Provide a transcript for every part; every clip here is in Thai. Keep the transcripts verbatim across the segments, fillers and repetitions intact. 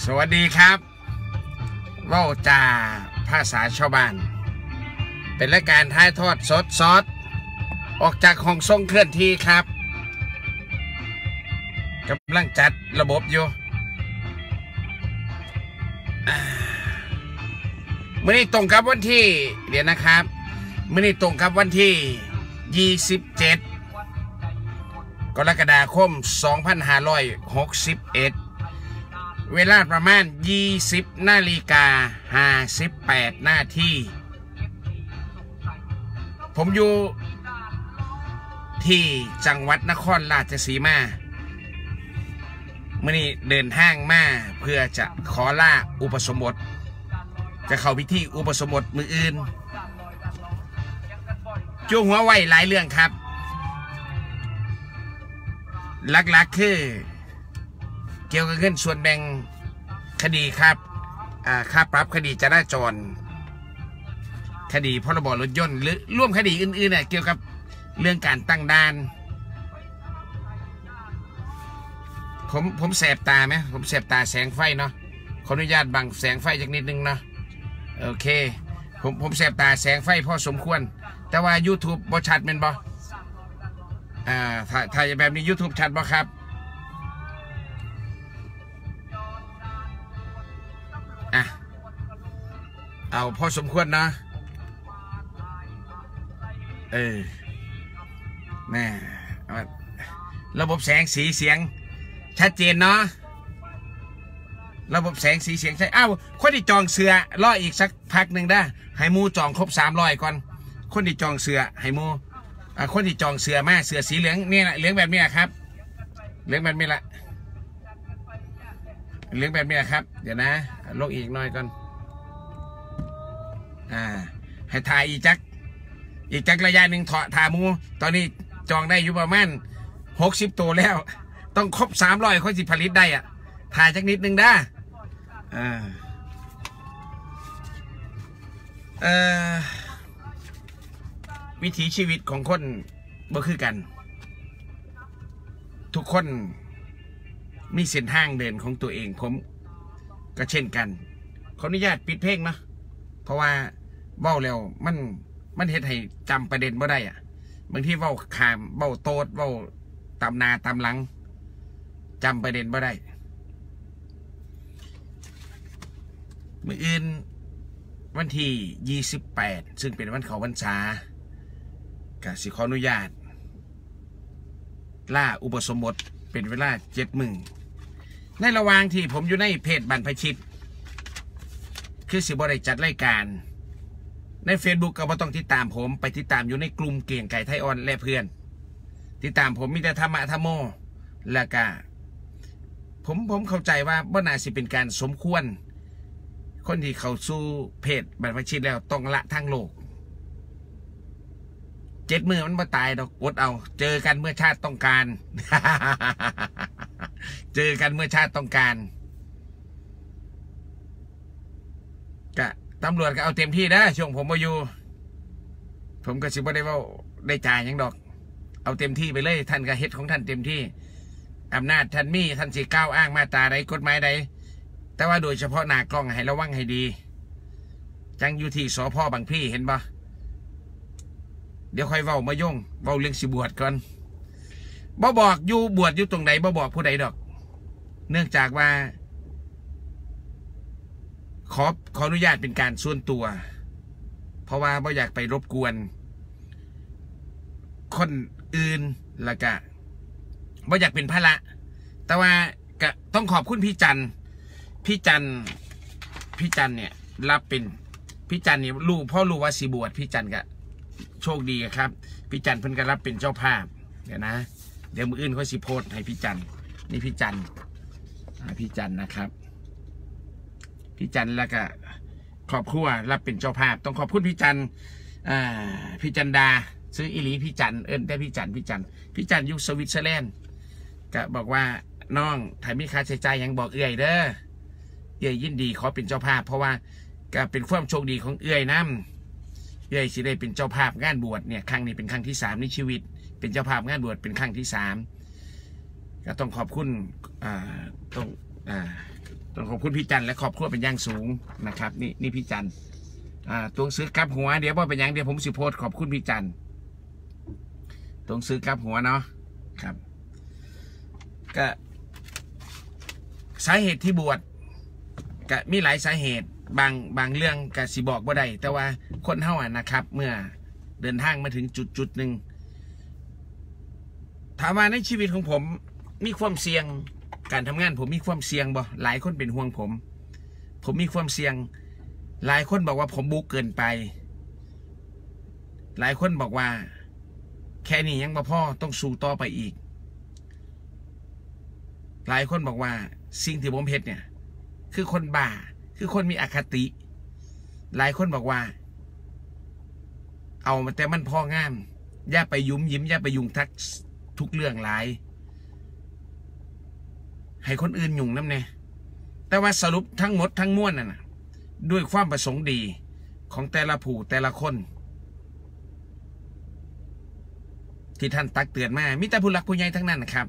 สวัสดีครับว่าวจ่าภาษาชาวบ้านเป็นรายการถ่ายทอดสดสดออกจากห้องส่งเคลื่อนที่ครับกำลังจัดระบบอยู่เมื่อนี้ตรงกับวันที่เดี๋ยวนะครับเมื่อนี้ตรงกับวันที่ยี่สิบเจ็ดกรกฎาคมสองพันห้าร้อยหกสิบเอ็ดเวลาประมาณยี่สิบนาฬิกาห้าสิบแปดนาทีผมอยู่ที่จังหวัดนครราชสีมาเมื่อนี้เดินทางมาเพื่อจะขอลาอุปสมบทจะเข้าพิธีอุปสมบทมืออื่นจูหัวไว้หลายเรื่องครับหลักๆคือเกี่ยวกับเงินส่วนแบ่งคดีครับค่าปรับคดีจราจรคดีพรบรถยนต์หรือร่วมคดีอื่นๆเนี่ยเกี่ยวกับเรื่องการตั้งด่านผมผมแสบตาไหมผมแสบตาแสงไฟเนาะขออนุญาตบังแสงไฟจากนิดนึงเนาะโอเคผมผมแสบตาแสงไฟพอสมควรแต่ว่า YouTube บ่ชัดเป็นบ่อ่าถ่ายถ่ายแบบนี้ YouTube ชัดบ่ครับอ่ะเอาพอสมควรนะเออแม่ระบบแสงสีเสียงชัดเจนเนาะระบบแสงสีเสียงใช่อ้าวคนที่จองเสือรออีกสักพักหนึ่งได้ให้มูจองครบสามร้อยก่อนคนที่จองเสือให้มูอ่าคนที่จองเสือมาเสือสีเหลืองนี่แหละเหลืองแบบนี้ครับเหลืองแบบนี้ละเหลืองแบบนี้ครับเดี๋ยวนะลงอีกหน่อยก่อนอ่าให้ถ่ายอีกจักอีกจักระยะหนึ่งถอดถามูตอนนี้จองได้อยู่ประมาณหกสิบตัวแล้วต้องครบสามร้อยคนสิผลิตได้อ่ะถ่ายจักนิดนึงได้อ่าเอ่อวิถีชีวิตของคนบ่คือกันทุกคนมีเส้นทางเดินของตัวเองผมก็เช่นกันขออนุญาตปิดเพลงนะเพราะว่าเว้าแล้วมันมันเฮ็ดให้จำประเด็นบ่ได้อ่ะบางทีเว้าขามเว้าโตดเว้าตำนาตำหลังจำประเด็นบ่ได้มื้ออื่นวันที่ยี่สิบแปดซึ่งเป็นวันเข้าพรรษาก็สิขออนุญาตล่าอุปสมบทเป็นเวลาเจ็ดมื้อในระหว่างที่ผมอยู่ในเพจบรรพชิตคือสิบ่ได้จัดรายการใน Facebook ก็บ่ต้องติดตามผมไปติดตามอยู่ในกลุ่มเก่งไก่ไทยอ่อนและเพื่อนติดตามผมมีแต่ธรรมะธรรมโมแล้วก็ผมผมเข้าใจว่าบ่น่าสิเป็นการสมควรคนที่เข้าสู่เพจบรรพชิตแล้วต้องละทางโลกเจ็ดมือมันมาตายดอกอดเอาเจอกันเมื่อชาติต้องการ เจอกันเมื่อชาติต้องการก็ตำรวจก็เอาเต็มที่นะช่วงผมมาอยู่ผมก็สิบ่ได้ว่าได้จ่ายยังดอกเอาเต็มที่ไปเลยท่านก็เฮ็ดของท่านเต็มที่อำนาจท่านมีท่านสิก้าวอ้างมาตราใดกฎหมายใดแต่ว่าโดยเฉพาะหน้ากล้องให้ระวังให้ดีจังอยู่ที่สภ.บางพลีเห็นปะเดี๋ยวค่อยเว้ามาย่งเว้าเรื่องสิบวชก่อนบ่บอกอยู่บวชอยู่ตรงไหนบ่บอกผู้ใดดอกเนื่องจากว่าขอขออนุญาตเป็นการส่วนตัวเพราะว่าบ่อยากไปรบกวนคนอื่นแล้วก็บ่อยากเป็นภาระแต่ว่าก็ต้องขอบคุณพี่จันพี่จันพี่จันเนี่ยรับเป็นพี่จันเนี่ยรู้พ่อรู้ว่าสิบวชพี่จันก็โชคดีครับพี่จันเพิ่นก็รับเป็นเจ้าภาพเดี๋ยวนะเดี๋ยวมืออื่นเขาสิโพสให้พี่จันนี่พี่จันพี่จันนะครับพี่จันแล้วก็ครอบครัวรับเป็นเจ้าภาพต้องขอบคุณพี่จันพี่จันดาซื้ออิลีพี่จันเอิญได้พี่จันพี่จันพี่จันอยู่สวิตเซอร์แลนด์ก็บอกว่าน้องถ้ามีค่าใช้จ่ายยังบอกเอื่อยเด้อเอื่อยยินดีขอเป็นเจ้าภาพเพราะว่าก็เป็นความโชคดีของเอื่อยน้ำเอื่อยสิได้เป็นเจ้าภาพงานบวชเนี่ยครั้งนี้เป็นครั้งที่สามในชีวิตเป็นเจ้าภาพงานบวชเป็นครั้งที่สามก็ต้องขอบคุณอ่าต้องอ่าต้องขอบคุณพี่จันและครอบครัวเป็นอย่างสูงนะครับนี่นี่พี่จันอ่าตัวซื้อกลับหัวเดี๋ยวพอเป็นอย่างเดี๋ยวผมสิโพสขอบคุณพี่จันต้องซื้อกลับหัวเนาะครับก็สาเหตุที่บวชก็มีหลายสาเหตุบางบางเรื่องก็สิบอกว่าได้แต่ว่าคนเฮาอ่ะนะครับเมื่อเดินทางมาถึงจุดจุดหนึ่งถามว่าในชีวิตของผมมีความเสี่ยงการทำงานผมมีความเสี่ยงบ่หลายคนเป็นห่วงผมผมมีความเสี่ยงหลายคนบอกว่าผมบุกเกินไปหลายคนบอกว่าแค่นี้ยังบ่พอต้องสู้ต่อไปอีกหลายคนบอกว่าสิ่งที่ผมเฮ็ดเนี่ยคือคนบ้าคือคนมีอคติหลายคนบอกว่าเอาแต่มันพองามอย่าไปยุ่มยิ้มอย่าไปยุ่งทักทุกเรื่องหลายให้คนอื่นยุ่งน้ำเนี่ยแต่ว่าสรุปทั้งหมดทั้งมวลน่ะด้วยความประสงค์ดีของแต่ละผู้แต่ละคนที่ท่านตักเตือนมามิตรผู้หลักผู้ใหญ่ทั้งนั้นนะครับ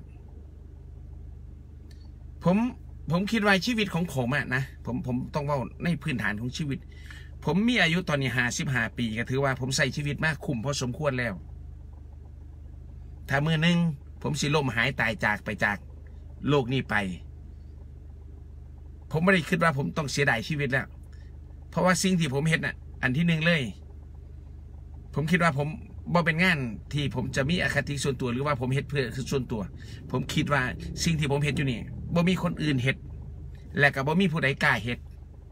ผมผมคิดว่าชีวิตของผมอะนะผมผมต้องว่าในพื้นฐานของชีวิตผมมีอายุตอนนี้ห้าสิบห้าปีก็ถือว่าผมใส่ชีวิตมากคุ้มพอสมควรแล้วถ้าเมื่อนึงผมสิล่มหายตายจากไปจากโลกนี้ไปผมไม่ได้คิดว่าผมต้องเสียดายชีวิตแล้วเพราะว่าสิ่งที่ผมเห็นน่ะอันที่หนึ่งเลยผมคิดว่าผมบ่เป็นงานที่ผมจะมีอคติส่วนตัวหรือว่าผมเฮ็ดเพื่อคือส่วนตัวผมคิดว่าสิ่งที่ผมเฮ็ดอยู่นี่บ่มีคนอื่นเฮ็ดและก็บ่มีผู้ใดกล้าเฮ็ด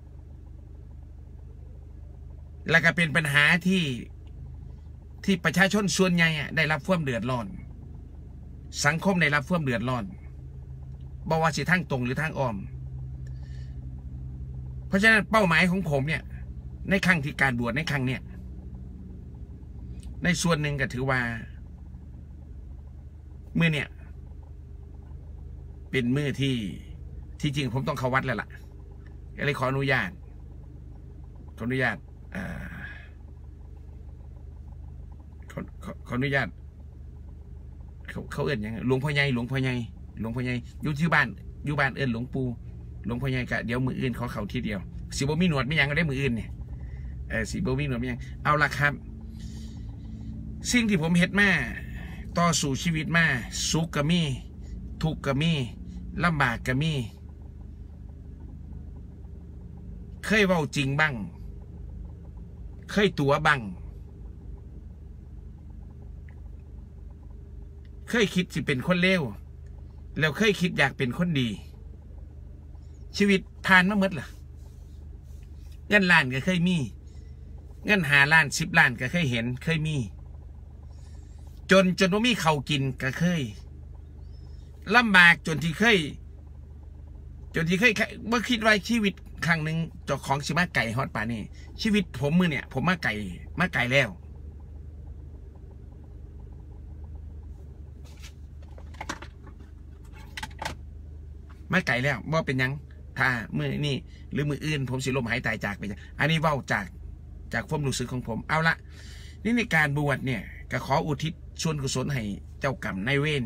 และก็เป็นปัญหาที่ที่ประชาชนส่วนใหญ่ได้รับความเดือดร้อนสังคมได้รับความเดือดร้อนบ่ว่าสิทางตรงหรือทางอ้อมเพราะฉะนั้นเป้าหมายของผมเนี่ยในครั้งที่การบวชในครั้งเนี้ยในส่วนหนึ่งก็ถือว่ามือเนี่ยเป็นมือที่ที่จริงผมต้องเข้าวัดแล้วล่ะก็เลยขออนุญาตขออนุญาตขอขอขออนุญาตเขาเขาเอิ้นยังหลวงพ่อใหญ่หลวงพ่อใหญ่หลวงพ่อใหญ่อยู่ที่บ้านอยู่บ้านเอิ้นหลวงปู่หลวงพ่อใหญ่กะเดี๋ยวมืออื่นขอเขาทีเดียวสีบ่มีหนวดไม่ยังก็ได้มืออื่นเนี่ยเออสีบ่มีหนวดไม่ยังเอาละครับสิ่งที่ผมเฮ็ดมาต่อสู่ชีวิตมาสุขก็มีทุกข์ก็มีลำบากก็มีเคยเว้าจริงบ้างเคยตัวบ้างเคยคิดจะเป็นคนเลวแล้วเคยคิดอยากเป็นคนดีชีวิตผ่านมาหมดล่ะเงินล้านก็เคยมีเงินหาล้านสิบล้านก็เคยเห็นเคยมีจนจนว่ามีเขากินก็เคยลำบากจนที่เคยจนที่เคยเมื่อคิดว่าชีวิตครั้งหนึ่งเจ้าของสิมาไก่ฮอตป่านี่ชีวิตผมมือเนี่ยผมมาไก่มาไก่แล้วมาไก่แล้วว่าเป็นยังถ้ามือนี่หรือมืออื่นผมสิลมหายตายจากไปอันนี้เว้าจากจากความรู้สึกของผมเอาละนี่ในการบวชเนี่ยก็ขออุทิศส่วนกุศลให้เจ้ากรรมนายเวร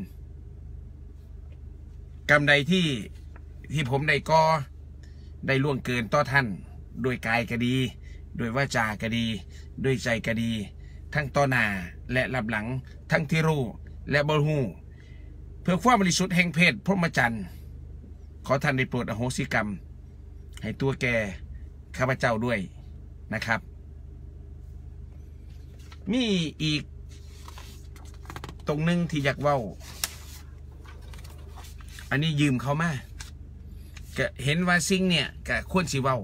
กรรมใดที่ที่ผมได้ก่อได้ล่วงเกินต่อท่านโดยกายก็ดีโดยวาจาก็ดีโดยใจก็ดีทั้งต่อหน้าและรับหลังทั้งที่รู้และบ่รู้เพื่อความบริสุทธิ์แห่งเพศพรหมจรรย์ขอท่านได้โปรดอโหสิกรรมให้ตัวแกข้าพเจ้าด้วยนะครับมีอีกตรงหนึ่งที่อยากเว้าอันนี้ยืมเขามาก็เห็นว่าสิ่งเนี่ยก็ควรสิเว้า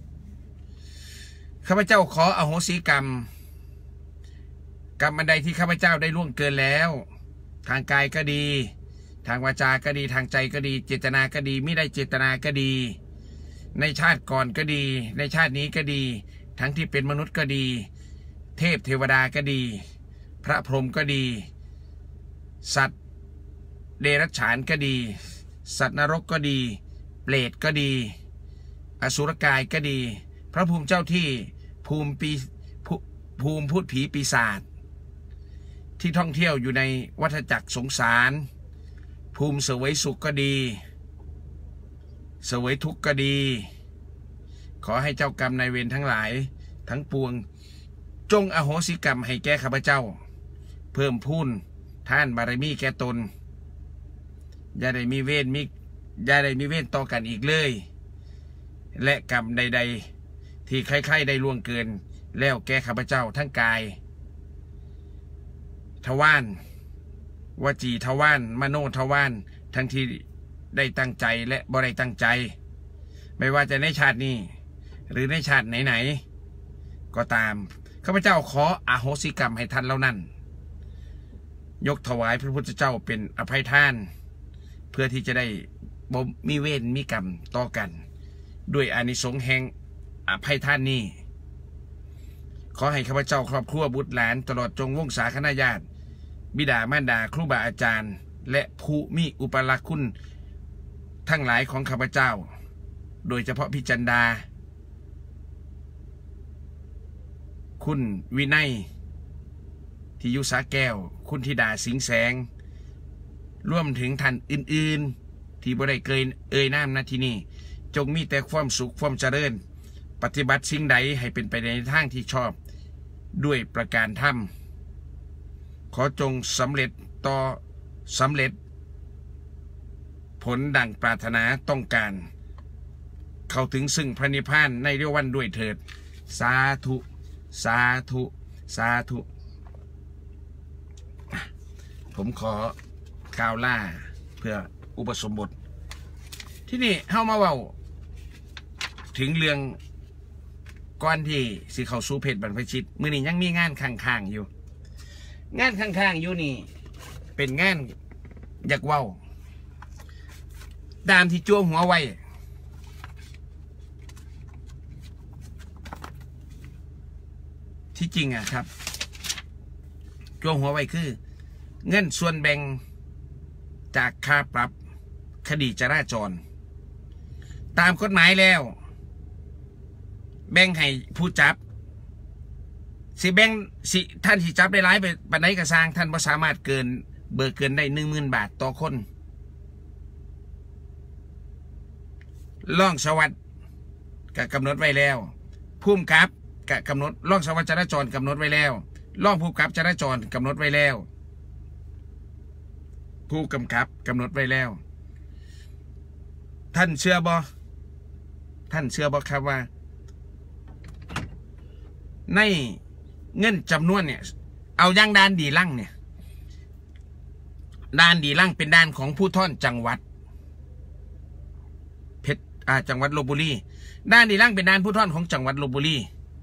ข้าพเจ้าขออโหสิกรรมกรรมอันใดที่ข้าพเจ้าได้ล่วงเกินแล้วทางกายก็ดีทางวาจาก็ดีทางใจก็ดีเจตนาก็ดีไม่ได้เจตนาก็ดีในชาติก่อนก็ดีในชาตินี้ก็ดีทั้งที่เป็นมนุษย์ก็ดีเทพเทวดาก็ดีพระพรหมก็ดีสัตว์เดรัจฉานก็ดีสัตว์นรกก็ดีเปรตก็ดีอสุรกายก็ดีพระภูมิเจ้าที่ภูมิปีภูมิพูดผีปีศาจที่ท่องเที่ยวอยู่ในวัฏจักรสงสารภูมิเสวยสุขก็ดีเสวยทุกข์ก็ดีขอให้เจ้ากรรมนายเวรทั้งหลายทั้งปวงจงอโหสิกรรมให้แก่ข้าพเจ้าเพิ่มพูนท่านบารมีแก่ตนอย่าได้มีเวรมีอย่าได้มีเวรต่อกันอีกเลยและกรรมใดๆที่ใครๆได้ล่วงเกินแล้วแก่ข้าพเจ้าทั้งกายทวารวจีทวารมโนทวารทั้งที่ได้ตั้งใจและบ่ได้ตั้งใจไม่ว่าจะในชาตินี้หรือในชาติไหนๆก็ตามข้าพเจ้าขออโหสิกรรมให้ท่านเหล่านั้นยกถวายพระพุทธเจ้าเป็นอภัยทานเพื่อที่จะได้บ่มีเวรมีกรรมต่อกันด้วยอานิสงส์แห่งอภัยทานนี้ขอให้ข้าพเจ้าครอบครัวบุตรหลานตลอดจงวงศาคณาญาติบิดามารดาครูบาอาจารย์และผู้มีอุปการะคุณทั้งหลายของข้าพเจ้าโดยเฉพาะพี่จันดาคุณวินัยที่ยุสาแก้วคุณธิดาสิงแสงร่วมถึงท่านอื่นๆที่บ่ได้เกยเอ่ยนามณที่นี่จงมีแต่ความสุขความเจริญปฏิบัติสิ่งใดให้เป็นไปในทางที่ชอบด้วยประการธรรมขอจงสำเร็จต่อสำเร็จผลดังปรารถนาต้องการเข้าถึงซึ่งพระนิพพานในเร็ววันด้วยเถิดสาธุสาธุสาธุผมขอกล่าวล่าเพื่ออุปสมบทที่นี่เข้ามาเว้าถึงเรื่องก่อนที่สิเข้าสู่เพชรบรรพชิตมื้อนี้ยังมีงานข้างๆอยู่งานข้างๆอยู่นี่เป็นงานอยากเว้าตามที่จั่วหัวไว้ที่จริงอะครับจั่วหัวไว้คือเงินส่วนแบ่งจากค่าปรับคดีจราจรตามกฎหมายแล้วแบ่งให้ผู้จับสิแบ่งสิท่านที่จับได้หลายไปปันไดกระซางท่านบ่สามารถเกินเบิกเกินได้หนึ่งหมื่นบาทต่อคนร่องสวัสดิ์ก็กำหนดไว้แล้วผู้กำกับก็กำหนดร่องสวัสดิ์จราจรกำหนดไว้แล้วร่องผู้กำกับจราจรกำหนดไว้แล้วผู้กำกับกำหนดไว้แล้วท่านเชื่อบ่ท่านเชื่อบ่ครับว่าในเงินจำนวนเนี่ยเอาย่างด้านดีลั่งเนี่ยด้านดีลั่งเป็นด้านของผู้ท่อนจังหวัดเพชรอ่าจังหวัดลพบุรีด้านดีลั่งเป็นด้านผู้ท่อนของจังหวัดลพบุรี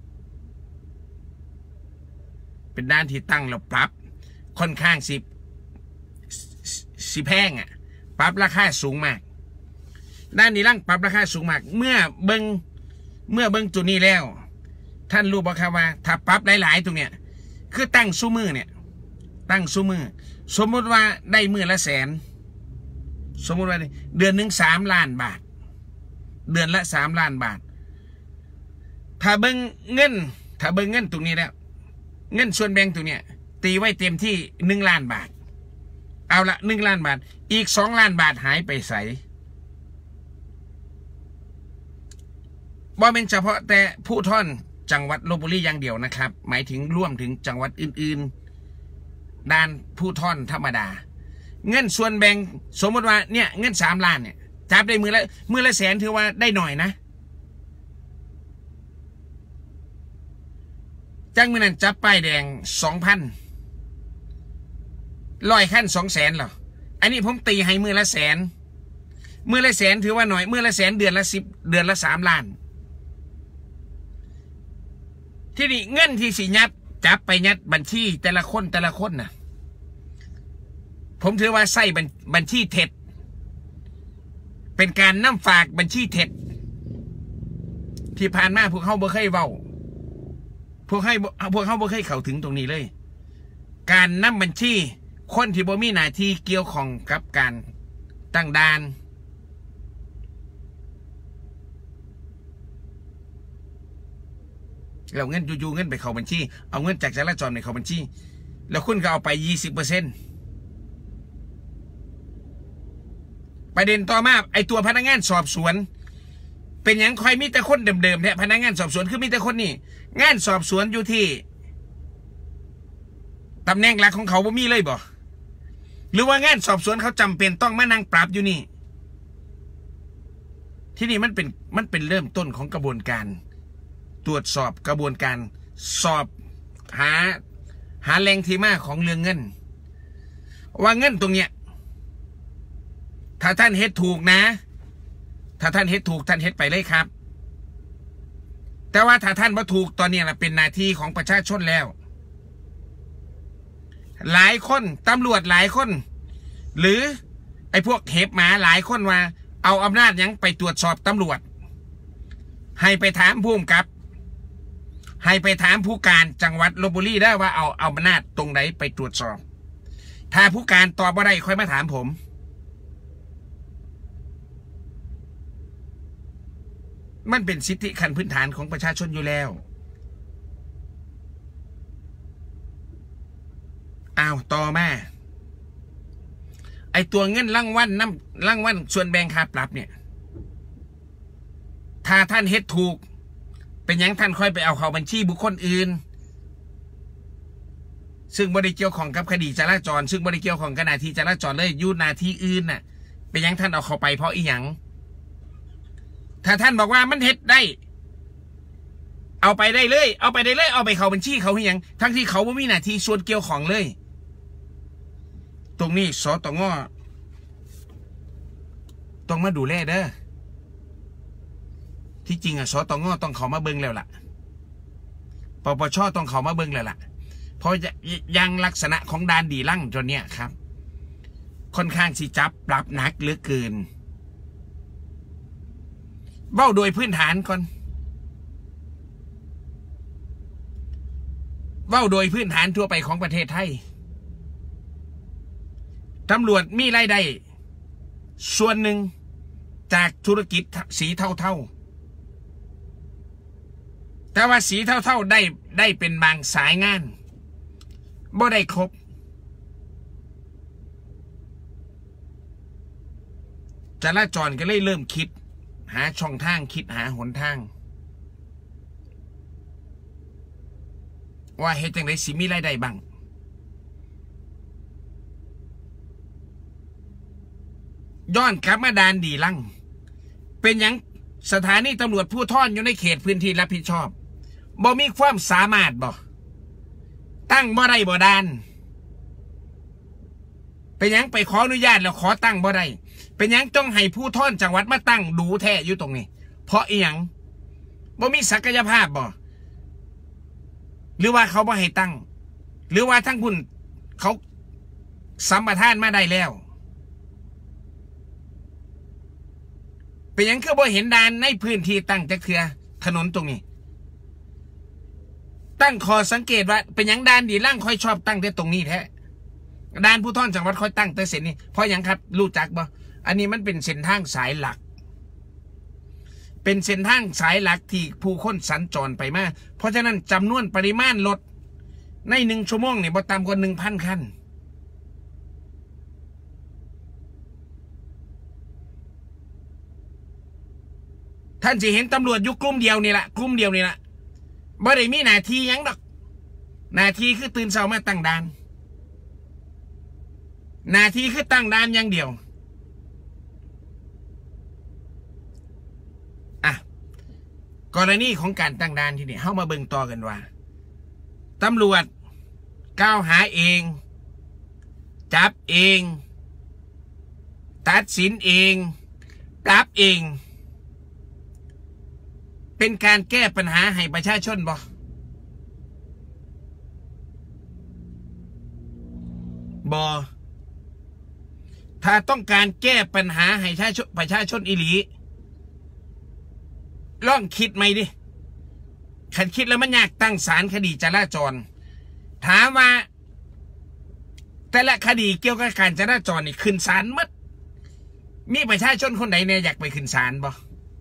เป็นด้านที่ตั้งแล้วปรับค่อนข้างสิสิแพงอ่ะปรับราคาสูงมากด้านดีลั่งปรับราคาสูงมากเมื่อเบิงเมื่อเบิงจุดนี้แล้วท่านรู้บ่ครับว่าถ้าปรับหลายๆตรงเนี้ยคือตั้งสู้มือเนี่ยตั้งสู้มือสมมติว่าได้มือละแสนสมมติว่าเดือนหนึ่งสามล้านบาทเดือนละสามล้านบาทถ้าเบิ้งเงินถ้าเบิ้งเงินตรงนี้แล้วเงินส่วนแบ่งตรงเนี้ยตีไว้เต็มที่หนึ่งล้านบาทเอาละหนึ่งล้านบาทอีกสองล้านบาทหายไปใสบ่เป็นเฉพาะแต่ผู้ท่อนจังหวัดลพบุรีอย่างเดียวนะครับหมายถึงร่วมถึงจังหวัดอื่นๆด้านผู้ท่อนธรรมดาเงินส่วนแบ่งสมมติว่าเนี่ยเงินสามล้านเนี่ยจับได้มือละมือละแสนถือว่าได้หน่อยนะจังมือนั้นจับป้ายแดงสองพันลอยขั้นสองแสนหรออันนี้ผมตีให้มือละแสนมือละแสนถือว่าหน่อยมือละแสนเดือนละสิบเดือนละสามล้านที่นี่เงินที่สิยัดจับไปยัดบัญชีแต่ละคนแต่ละคนนะผมถือว่าใส่บัญชีเท็จเป็นการนำฝากบัญชีเท็จที่ผ่านมาพวกเขาบ่เคยเว้าพวกให้พวกเขาบ่เคยเข้าถึงตรงนี้เลยการนำบัญชีคนที่บ่มีหน้าที่เกี่ยวข้องกับการตั้งด่านเราเงินจู่ๆเงินไปเข้าบัญชีเอาเงินจากจราจรไปเข้าบัญชีแล้วคุณก็เอาไปยี่สิบเปอร์เซ็นต์ประเด็นต่อมาไอตัวพนักงานสอบสวนเป็นอย่างคอยมีแต่คนเดิมๆแท้พนักงานสอบสวนคือมีแต่คนนี่งานสอบสวนอยู่ที่ตำแหน่งหลักของเขาบ่มีเลยบ่หรือว่างานสอบสวนเขาจำเป็นต้องมานั่งปรับอยู่นี่ที่นี่มันเป็นมันเป็นเริ่มต้นของกระบวนการตรวจสอบกระบวนการสอบหาหาแหล่งที่มาของเรื่องเงินว่าเงินตรงเนี้ยถ้าท่านเฮ็ดถูกนะถ้าท่านเฮ็ดถูกท่านเฮ็ดไปเลยครับแต่ว่าถ้าท่านบ่ถูกตอนนี้นะเป็นหน้าที่ของประชาชนแล้วหลายคนตำรวจหลายคนหรือไอ้พวกเห็บหมาหลายคนว่าเอาอำนาจยังไปตรวจสอบตำรวจให้ไปถามผู้กำกับให้ไปถามผู้การจังหวัดลพบุรีได้ว่าเอาเอาอำนาจตรงไหนไปตรวจสอบถ้าผู้การตอบว่าได้ค่อยมาถามผมมันเป็นสิทธิขั้นพื้นฐานของประชาชนอยู่แล้วอ้าวต่อมาไอตัวเงินรางวัลน้ำรางวัลส่วนแบ่งค่าปรับเนี่ยถ้าท่านเฮ็ดถูกเป็นอย่างท่านค่อยไปเอาเข้าบัญชีบุคคลอื่นซึ่งบ่ได้เกี่ยวข้องกับคดีจราจรซึ่งบ่ได้เกี่ยวข้องกับหน้าที่จราจรเลยอยู่หน้าที่อื่นน่ะเป็นอย่างท่านเอาเข้าไปเพราะอีหยังถ้าท่านบอกว่ามันเฮ็ดได้เอาไปได้เลยเอาไปได้เลยเอาไปเข้าบัญชีเขาอีหยังทั้งที่เขาไม่มีหน้าที่ส่วนเกี่ยวข้องเลยตรงนี้สตงต้องมาดูแลเด้อที่จริงอะสตงต้องเขามาเบิ่งแล้วล่ะปปชต้องเขามาเบิ่งแล้วล่ะเพราะยังลักษณะของดานดีลั่งจนเนี้ยครับค่อนข้างสิจับปรับหนักเหลือเกินเบ้าโดยพื้นฐานก่อนเบ้าโดยพื้นฐานทั่วไปของประเทศไทยตำรวจมีรายได้ส่วนหนึ่งจากธุรกิจสีเทาๆแต่ว่าสีเทาๆได้ได้เป็นบางสายงานบ่ได้ครบจราจรก็เลยเริ่มคิดหาช่องทางคิดหาหนทางว่าเฮ็ดจังได๋สิมีรายได้บ้างย้อนกลับมาดานดีลั่งเป็นอย่างสถานีตำรวจผู้ท่อนอยู่ในเขตพื้นที่รับผิดชอบบ่มีความสามารถบ่ตั้งบ่ได้บ่ดานเป็นอย่างไปขออนุญาตแล้วขอตั้งบ่ได้เป็นอย่างต้องให้ผู้ท่อนจังหวัดมาตั้งดูแท้อยู่ตรงนี้เพราะอีหยังบ่มีศักยภาพบ่หรือว่าเขาบ่ให้ตั้งหรือว่าทั้งคุณเขาสัมปทานมาได้แล้วเป็นอย่างคือบ่เห็นด่านในพื้นที่ตั้งจักเทื่อถนนตรงนี้ตั้งคอสังเกตว่าเป็นอย่างด่านดีลั่งค่อยชอบตั้งแต่ตรงนี้แท้ด่านผู้ท่อนจังหวัดค่อยตั้งแต่เส้นนี้เพราะอย่างครับรู้จักบ่อันนี้มันเป็นเส้นทางสายหลักเป็นเส้นทางสายหลักที่ผู้คนสัญจรไปมาเพราะฉะนั้นจำนวนปริมาณรถในหนึ่งชั่วโมงเนี่ยบ่ต่ำกว่าหนึ่งพันคันท่านจะเห็นตำรวจอยู่กลุ่มเดียวนี่แหละกลุ่มเดียวนี่แหละบ่ได้มีหน้าที่ยังดอกหน้าที่คือตื่นเช้ามาตั้งด่านหน้าที่คือตั้งด่านอย่างเดียวอ่ะกรณีของการตั้งด่านที่นี่เข้ามาเบิ่งต่อกันว่าตำรวจกล่าวหาเองจับเองตัดสินเองปรับเองเป็นการแก้ปัญหาให้ประชาชนบ่บ่ถ้าต้องการแก้ปัญหาให้ประชาชนอีหลีลองคิดไหมดิขันคิดแล้วมันยากตั้งศาลคดีจราจรถามว่าแต่ละคดีเกี่ยวกับการจราจรนี่ขึ้นศาลมัดมีประชาชนคนไหนเนี่ยอยากไปขึ้นศาลบ่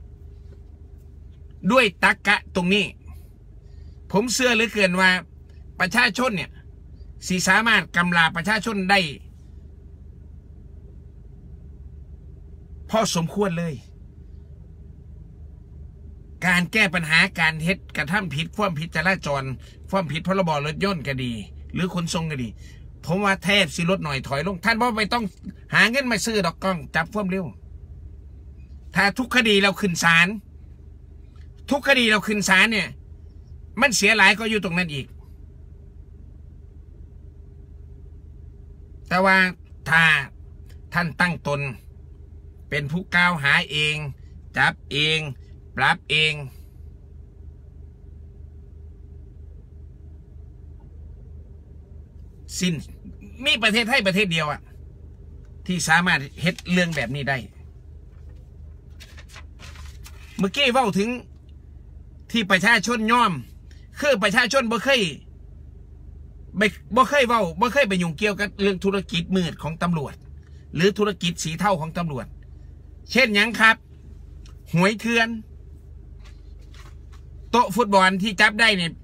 ด้วยตรรกะตรงนี้ผมเชื่อเหลือเกินว่าประชาชนเนี่ยสิสามารถกำราประชาชนได้พอสมควรเลยการแก้ปัญหาการเฮ็ดกระทำผิดความผิดจราจรความผิดพรบรถยนต์ก็ดีหรือขนส่งก็ดีผมว่าแทบสิลดหน่อยถอยลงท่านเพราะไม่ต้องหาเงินมาซื้อดอกกล้องจับความเร็วถ้าทุกคดีเราขึ้นศาลทุกคดีเราขึ้นศาลเนี่ยมันเสียหลายก็อยู่ตรงนั้นอีกแต่ว่าถ้าท่านตั้งตนเป็นผู้กล่าวหาเองจับเองปรับเองสิ้นมีประเทศไทยประเทศเดียวอะที่สามารถเฮ็ดเรื่องแบบนี้ได้เมื่อกี้เว้าถึงที่ประชาชนยอมคือประชาชนบ่เคยบ่เคยเว้าบ่เคยไปยุ่งเกี่ยวกับเรื่องธุรกิจมืดของตำรวจหรือธุรกิจสีเทาของตำรวจเช่นยังครับหวยเถื่อนโต๊ะฟุตบอลที่จับได้เนี่ย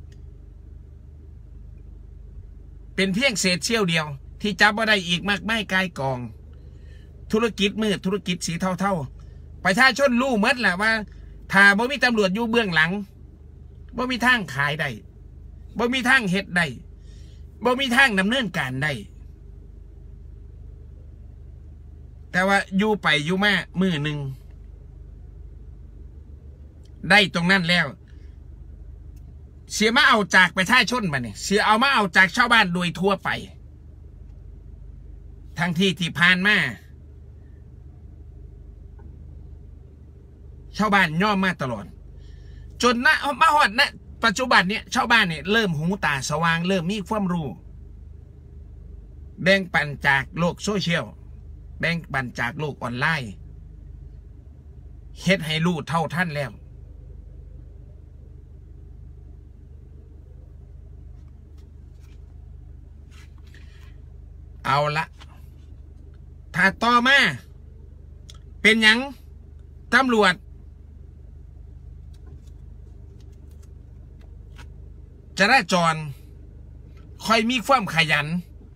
เป็นเพียงเศษเสี้ยวเดียวที่จับว่าได้อีกมากไม่กายกองธุรกิจมืดธุรกิจสีเทาๆประชาชนรู้หมดแหละว่าถ้าบ่มีตำรวจอยู่เบื้องหลังบ่มีทางขายได้บ่มีทางเฮ็ดได้บ่มีทางดำเนินการได้แต่ว่าอยู่ไปอยู่มามือหนึ่งได้ตรงนั้นแล้วเสียมาเอาจากประชาชนมาเนี่ยเสียเอามาเอาจากชาวบ้านโดยทั่วไปทั้งที่ที่ผ่านมาชาวบ้านย่อมมาตลอดจนณมาฮอดณปัจจุบันเนี่ยชาวบ้านเนี่ยเริ่มหูตาสว่างเริ่มมีความรู้แบ่งปันจากโลกโซเชียลแบ่งปันจากโลกออนไลน์เฮ็ดให้รู้เท่าท่านแล้วเอาละถ้าต่อมาเป็นหยังตำรวจจราจรคอยมีความขยัน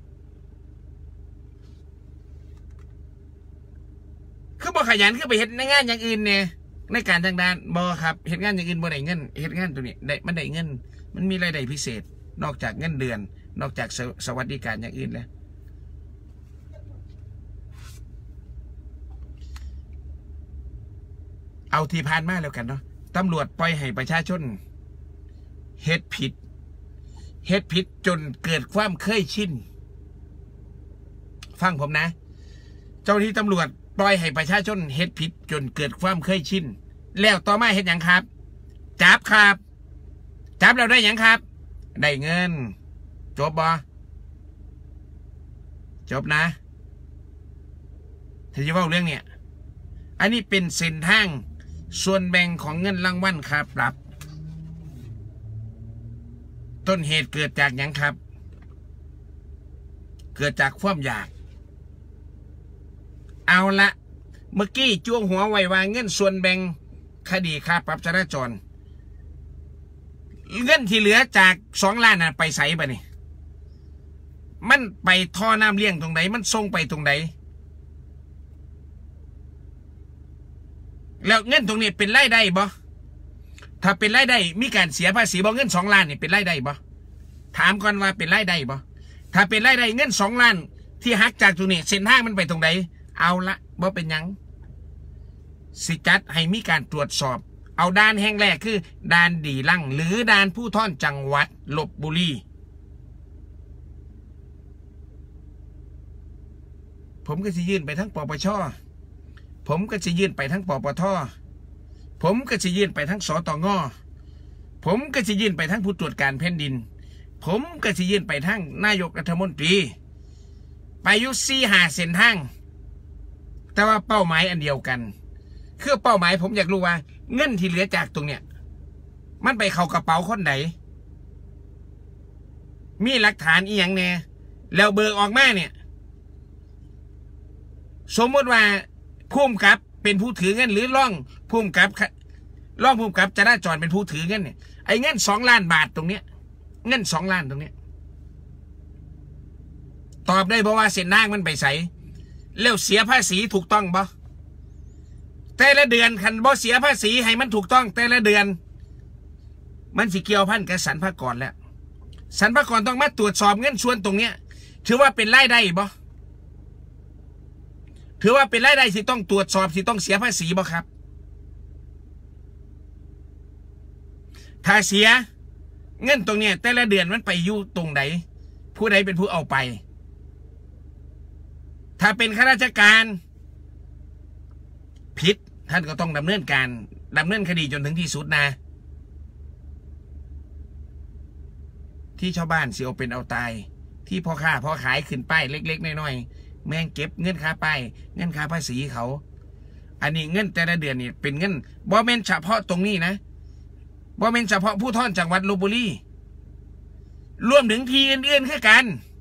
คือบ่ขยันคือไปเฮ็ดงานอย่างอื่นเนี่ยในการทางด้านบ่ครับเฮ็ดงานอย่างอื่นบ่ได้เงินเฮ็ดงานตัวนี้ได้มันได้เงินมันมีรายได้พิเศษนอกจากเงินเดือนนอกจากสวัสดิการอย่างอื่นแล้วเอาที่ผ่านมาแล้วกันเนาะตำรวจปล่อยให้ประชาชนเฮ็ดผิดเฮ็ดผิดจนเกิดความเคยชินฟังผมนะเจ้าหน้าที่ตำรวจปล่อยให้ประชาชนเฮ็ดผิดจนเกิดความเคยชินแล้วต่อมาเฮ็ดหยังครับจับครับจับเราได้หยังครับได้เงินจบบ่จบนะถ้าจะว่าเรื่องเนี้ยอันนี้เป็นเส้นทางส่วนแบ่งของเงินรางวัลค่าปรับต้นเหตุเกิดจากหยังครับเกิดจากความอยากเอาละเมื่อกี้จ้วงหัวไว้ว่าเงินส่วนแบ่งคดีค่าปรับจราจรเงินที่เหลือจากสองล้านน่ะไปใส่บ่นี่มันไปท่อน้ำเลี้ยงตรงไหนมันส่งไปตรงไหนแล้วเงินตรงนี้เป็นรายได้บ่ถ้าเป็นรายได้มีการเสียภาษีบ่เงินสองล้านนี่เป็นรายได้บ่ถามก่อนว่าเป็นรายได้บ่ถ้าเป็นรายได้เงินสองล้านที่หักจากตรงนี้เส้นทางมันไปตรงไหนเอาละบ่เป็นยังสิจัดให้มีการตรวจสอบเอาด่านแห่งแรกคือด่านดีลั่งหรือด่านผู้ท่อนจังหวัดลพบุรีผมก็จะยื่นไปทั้งปปชผมก็จะยื่นไปทั้งปปทผมก็จะยื่นไปทั้งสตงผมก็จะยื่นไปทั้งผู้ตรวจการแผ่นดินผมก็จะยื่นไปทั้งนายกรัฐมนตรีไปยุสี่หาเส้นทางแต่ว่าเป้าหมายอันเดียวกันคือเป้าหมายผมอยากรู้ว่าเงินที่เหลือจากตรงเนี้ยมันไปเข้ากระเป๋าคนไหนมีหลักฐานอีหยังแน่แล้วเบิกออกมาเนี่ยสมมติว่าผู้กำกับเป็นผู้ถือเงินหรือร่องผู้กำกับร่องผู้กำกับจราจรเป็นผู้ถือเงินเนี่ยไอ้เงินสองล้านบาทตรงเนี้ยเงินสองล้านตรงเนี้ยตอบได้เพราะว่าเส้นทางมันไปใส่แล้วเสียภาษีถูกต้องปะแต่ละเดือนคันบ่เสียภาษีให้มันถูกต้องแต่ละเดือนมันสิเกี่ยวพันกับสรรพากรแล้วสรรพากรต้องมาตรวจสอบเงินส่วนตรงเนี้ยถือว่าเป็นรายได้บ่ถือว่าเป็นรายได้ที่ต้องตรวจสอบที่ต้องเสียภาษีบ่ครับถ้าเสียเงินตรงเนี้ยแต่ละเดือนมันไปอยู่ตรงไหนผู้ใดเป็นผู้เอาไปถ้าเป็นข้าราชการผิดท่านก็ต้องดำเนินการดำเนินคดีจนถึงที่สุดนะที่ชาวบ้านเสียเป็นเอาตายที่พ่อค้าพ่อขายขึ้นป้ายเล็กๆน้อยๆแม่งเก็บเงินค่าป้ายเงินค่าภาษีเขาอันนี้เงินแต่ละเดือนนี่เป็นเงินบ่แม่นเฉพาะตรงนี้นะบ่แม่นเฉพาะผู้ท่อนจังหวัดลพบุรีรวมถึงที่อื่นๆคือกัน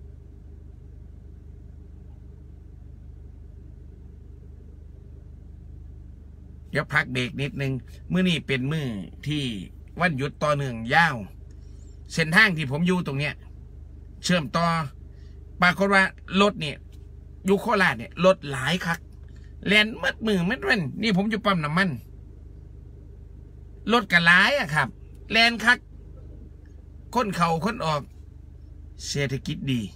เดี๋ยวพักเบรกนิดนึงมื้อนี้เป็นมื้อที่วันหยุดต่อเนื่องยาวเส้นทางที่ผมอยู่ตรงเนี้ยเชื่อมต่อปรากฏว่ารถเนี่ยอยู่โคราชเนี่ยรถหลายคักแล่นมัดมือมัดวันนี่ผมอยู่ปั๊มน้ำมันรถกันหลายอะครับแล่นคักคนเข่าคนออกเศรษฐกิจดี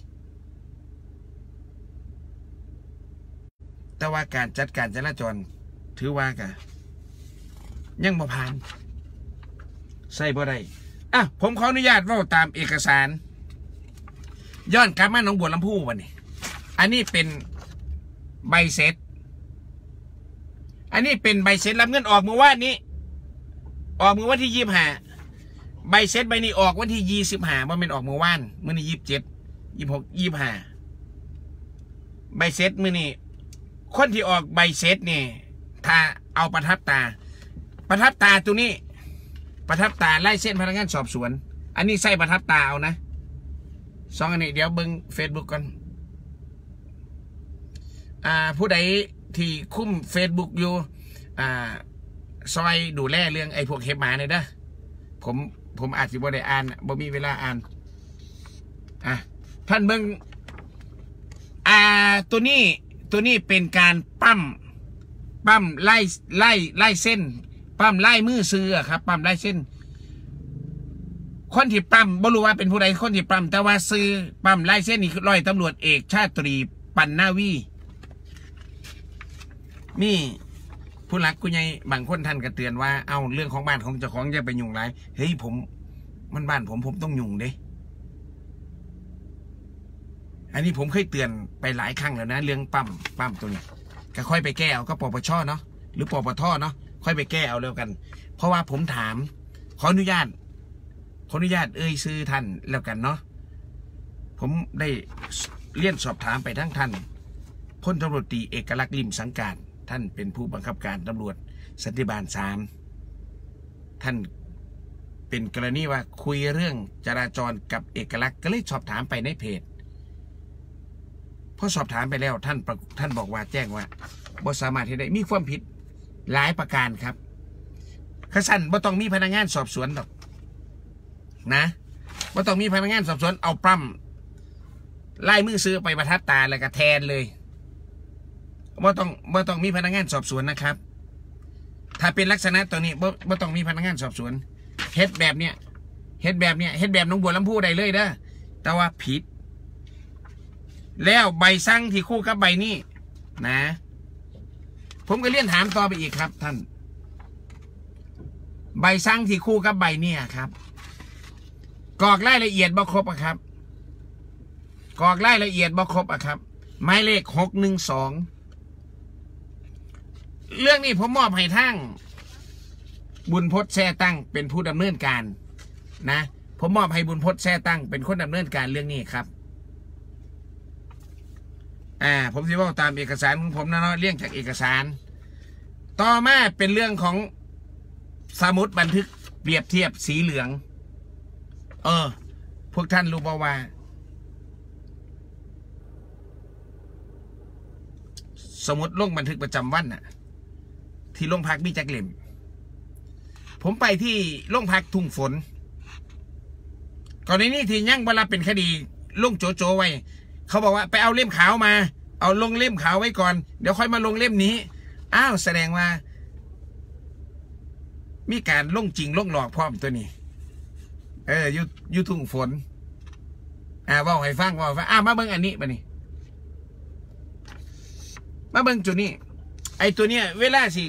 แต่ว่าการจัดการจราจรถือว่ากะยังบ่ผ่านใส่บ่ได้อ่ะผมขออนุญาตว่าตามเอกสารย้อนกลับมาหนองบัวลำพูวันนี้อันนี้เป็นใบเสร็จอันนี้เป็นใบเสร็จรับเงินออกเมื่อวานนี้ออกเมื่อวันที่ยี่สิบห้าใบเสร็จใบนี้ออกวันที่ยี่สิบห้ามันเป็นออกเมื่อวานเมื่อนี้ยี่สิบเจ็ดยี่สิบหกยี่สิบห้าใบเสร็จเมื่อนี้คนที่ออกใบเสร็จนี่ถ้าเอาประทับตาประทับตาตัวนี้ประทับตาไล่เส้นพนักงานสอบสวนอันนี้ใส่ประทับตาเอานะสองอันนี้เดี๋ยวเบิ้งเฟซบุ๊กกันอ่าผู้ใดที่คุ้มเฟซบุ๊กอยู่อ่าซอยดูแลเรื่องไอ้พวกเห็บหมาเนี่ยนะผมผมอาจจะบ่ได้อ่านบ่มีเวลาอ่านอ่ะท่านเบิ้งอ่าตัวนี้ตัวนี้เป็นการปั้มปั้มไล่ไล่ไล่เส้นปั้มไล่มือซื้อครับปั้มไล่เส้นคนที่ปั้มบ่รู้ว่าเป็นผู้ใดคนที่ปั้มแต่ว่าซื้อปั้มไล่เส้นนี่คือร้อยตำรวจเอกชาตรีปันนาวีนี่ผู้หลักผู้ใหญ่บางคนท่านก็เตือนว่าเอาเรื่องของบ้านของเจ้าของอย่าไปยุ่งไรเฮ้ยผมมันบ้านผมผมต้องยุ่งเด้อันนี้ผมเคยเตือนไปหลายครั้งแล้วนะเรื่องปั้มปั้มตัวนี้ก็ค่อยไปแก้เอาก็ปปชเนาะหรือปปทเนาะค่อยไปแก้เอาเร็วกันเพราะว่าผมถามขออนุญาตขออนุญาตเอ่ยซื้อท่านแล้วกันเนาะผมได้เลี่ยนสอบถามไปทั้งท่านพลตำรวจตรีเอกลักษณ์ลิมสังกาศท่านเป็นผู้บังคับการตำรวจสันติบาลสามท่านเป็นกรณีว่าคุยเรื่องจราจรกับเอกลักษณ์ก็เลยสอบถามไปในเพจพอสอบถามไปแล้วท่านท่านบอกว่าแจ้งว่าบ่สามารถที่ได้มีความผิดหลายประการครับขสั้นบ่ต้องมีพนักงานสอบสวนหรอกนะบ่ต้องมีพนักงานสอบสวนเอาปล้ำไล่มือซื้อไปประทับตาแล้วก็แทนเลยบ่ต้องบ่ต้องมีพนักงานสอบสวนนะครับถ้าเป็นลักษณะตัวนี้บ่บ่ต้องมีพนักงานสอบสวนเฮ็ดแบบเนี้ยเฮ็ดแบบเนี้ยเฮ็ดแบบหนองบัวลำพูได้เลยเด้อแต่ว่าผิดแล้วใบสั่งที่คู่กับใบนี้นะผมก็เลี่ยนถามต่อไปอีกครับท่านใบสั่งที่คู่กับใบนี้ครับกรอกรายละเอียดบ่ครบอะครับกรอกรายละเอียดบ่ครบอะครับหมายเลขหกหนึ่งสองเรื่องนี้ผมมอบให้ทั้งบุญพจน์แซ่ตั้งเป็นผู้ดำเนินการนะผมมอบให้บุญพจน์แซ่ตั้งเป็นคนดำเนินการเรื่องนี้ครับอ่าผมสิว่าตามเอกสารของผมนะเนาะเรื่องจากเอกสารต่อมาเป็นเรื่องของสมุดบันทึกเปรียบเทียบสีเหลืองเออพวกท่านรู้ป่าวว่าสมุดลงบันทึกประจำวันน่ะที่โรงพักมีจักเล่มผมไปที่โรงพักทุ่งฝนก่อนในนี้ที่ยั่งเวลาเป็นคดีลงโจโจไว้เขาบอกว่าไปเอาเล่มขาวมาเอาลงเล่มขาวไว้ก่อนเดี๋ยวค่อยมาลงเล่มนี้อ้าวแสดงว่ามีการลงจริงลงหลอกพร้อมตัวนี้เออยุยุทุ่งฝนอ่าว่าให้ฟังว่าฟังอ่ามาเบิ่งอันนี้มานี่มาเบิ่งจุดนี้ไอ้ตัวเนี้ยเวลาสิ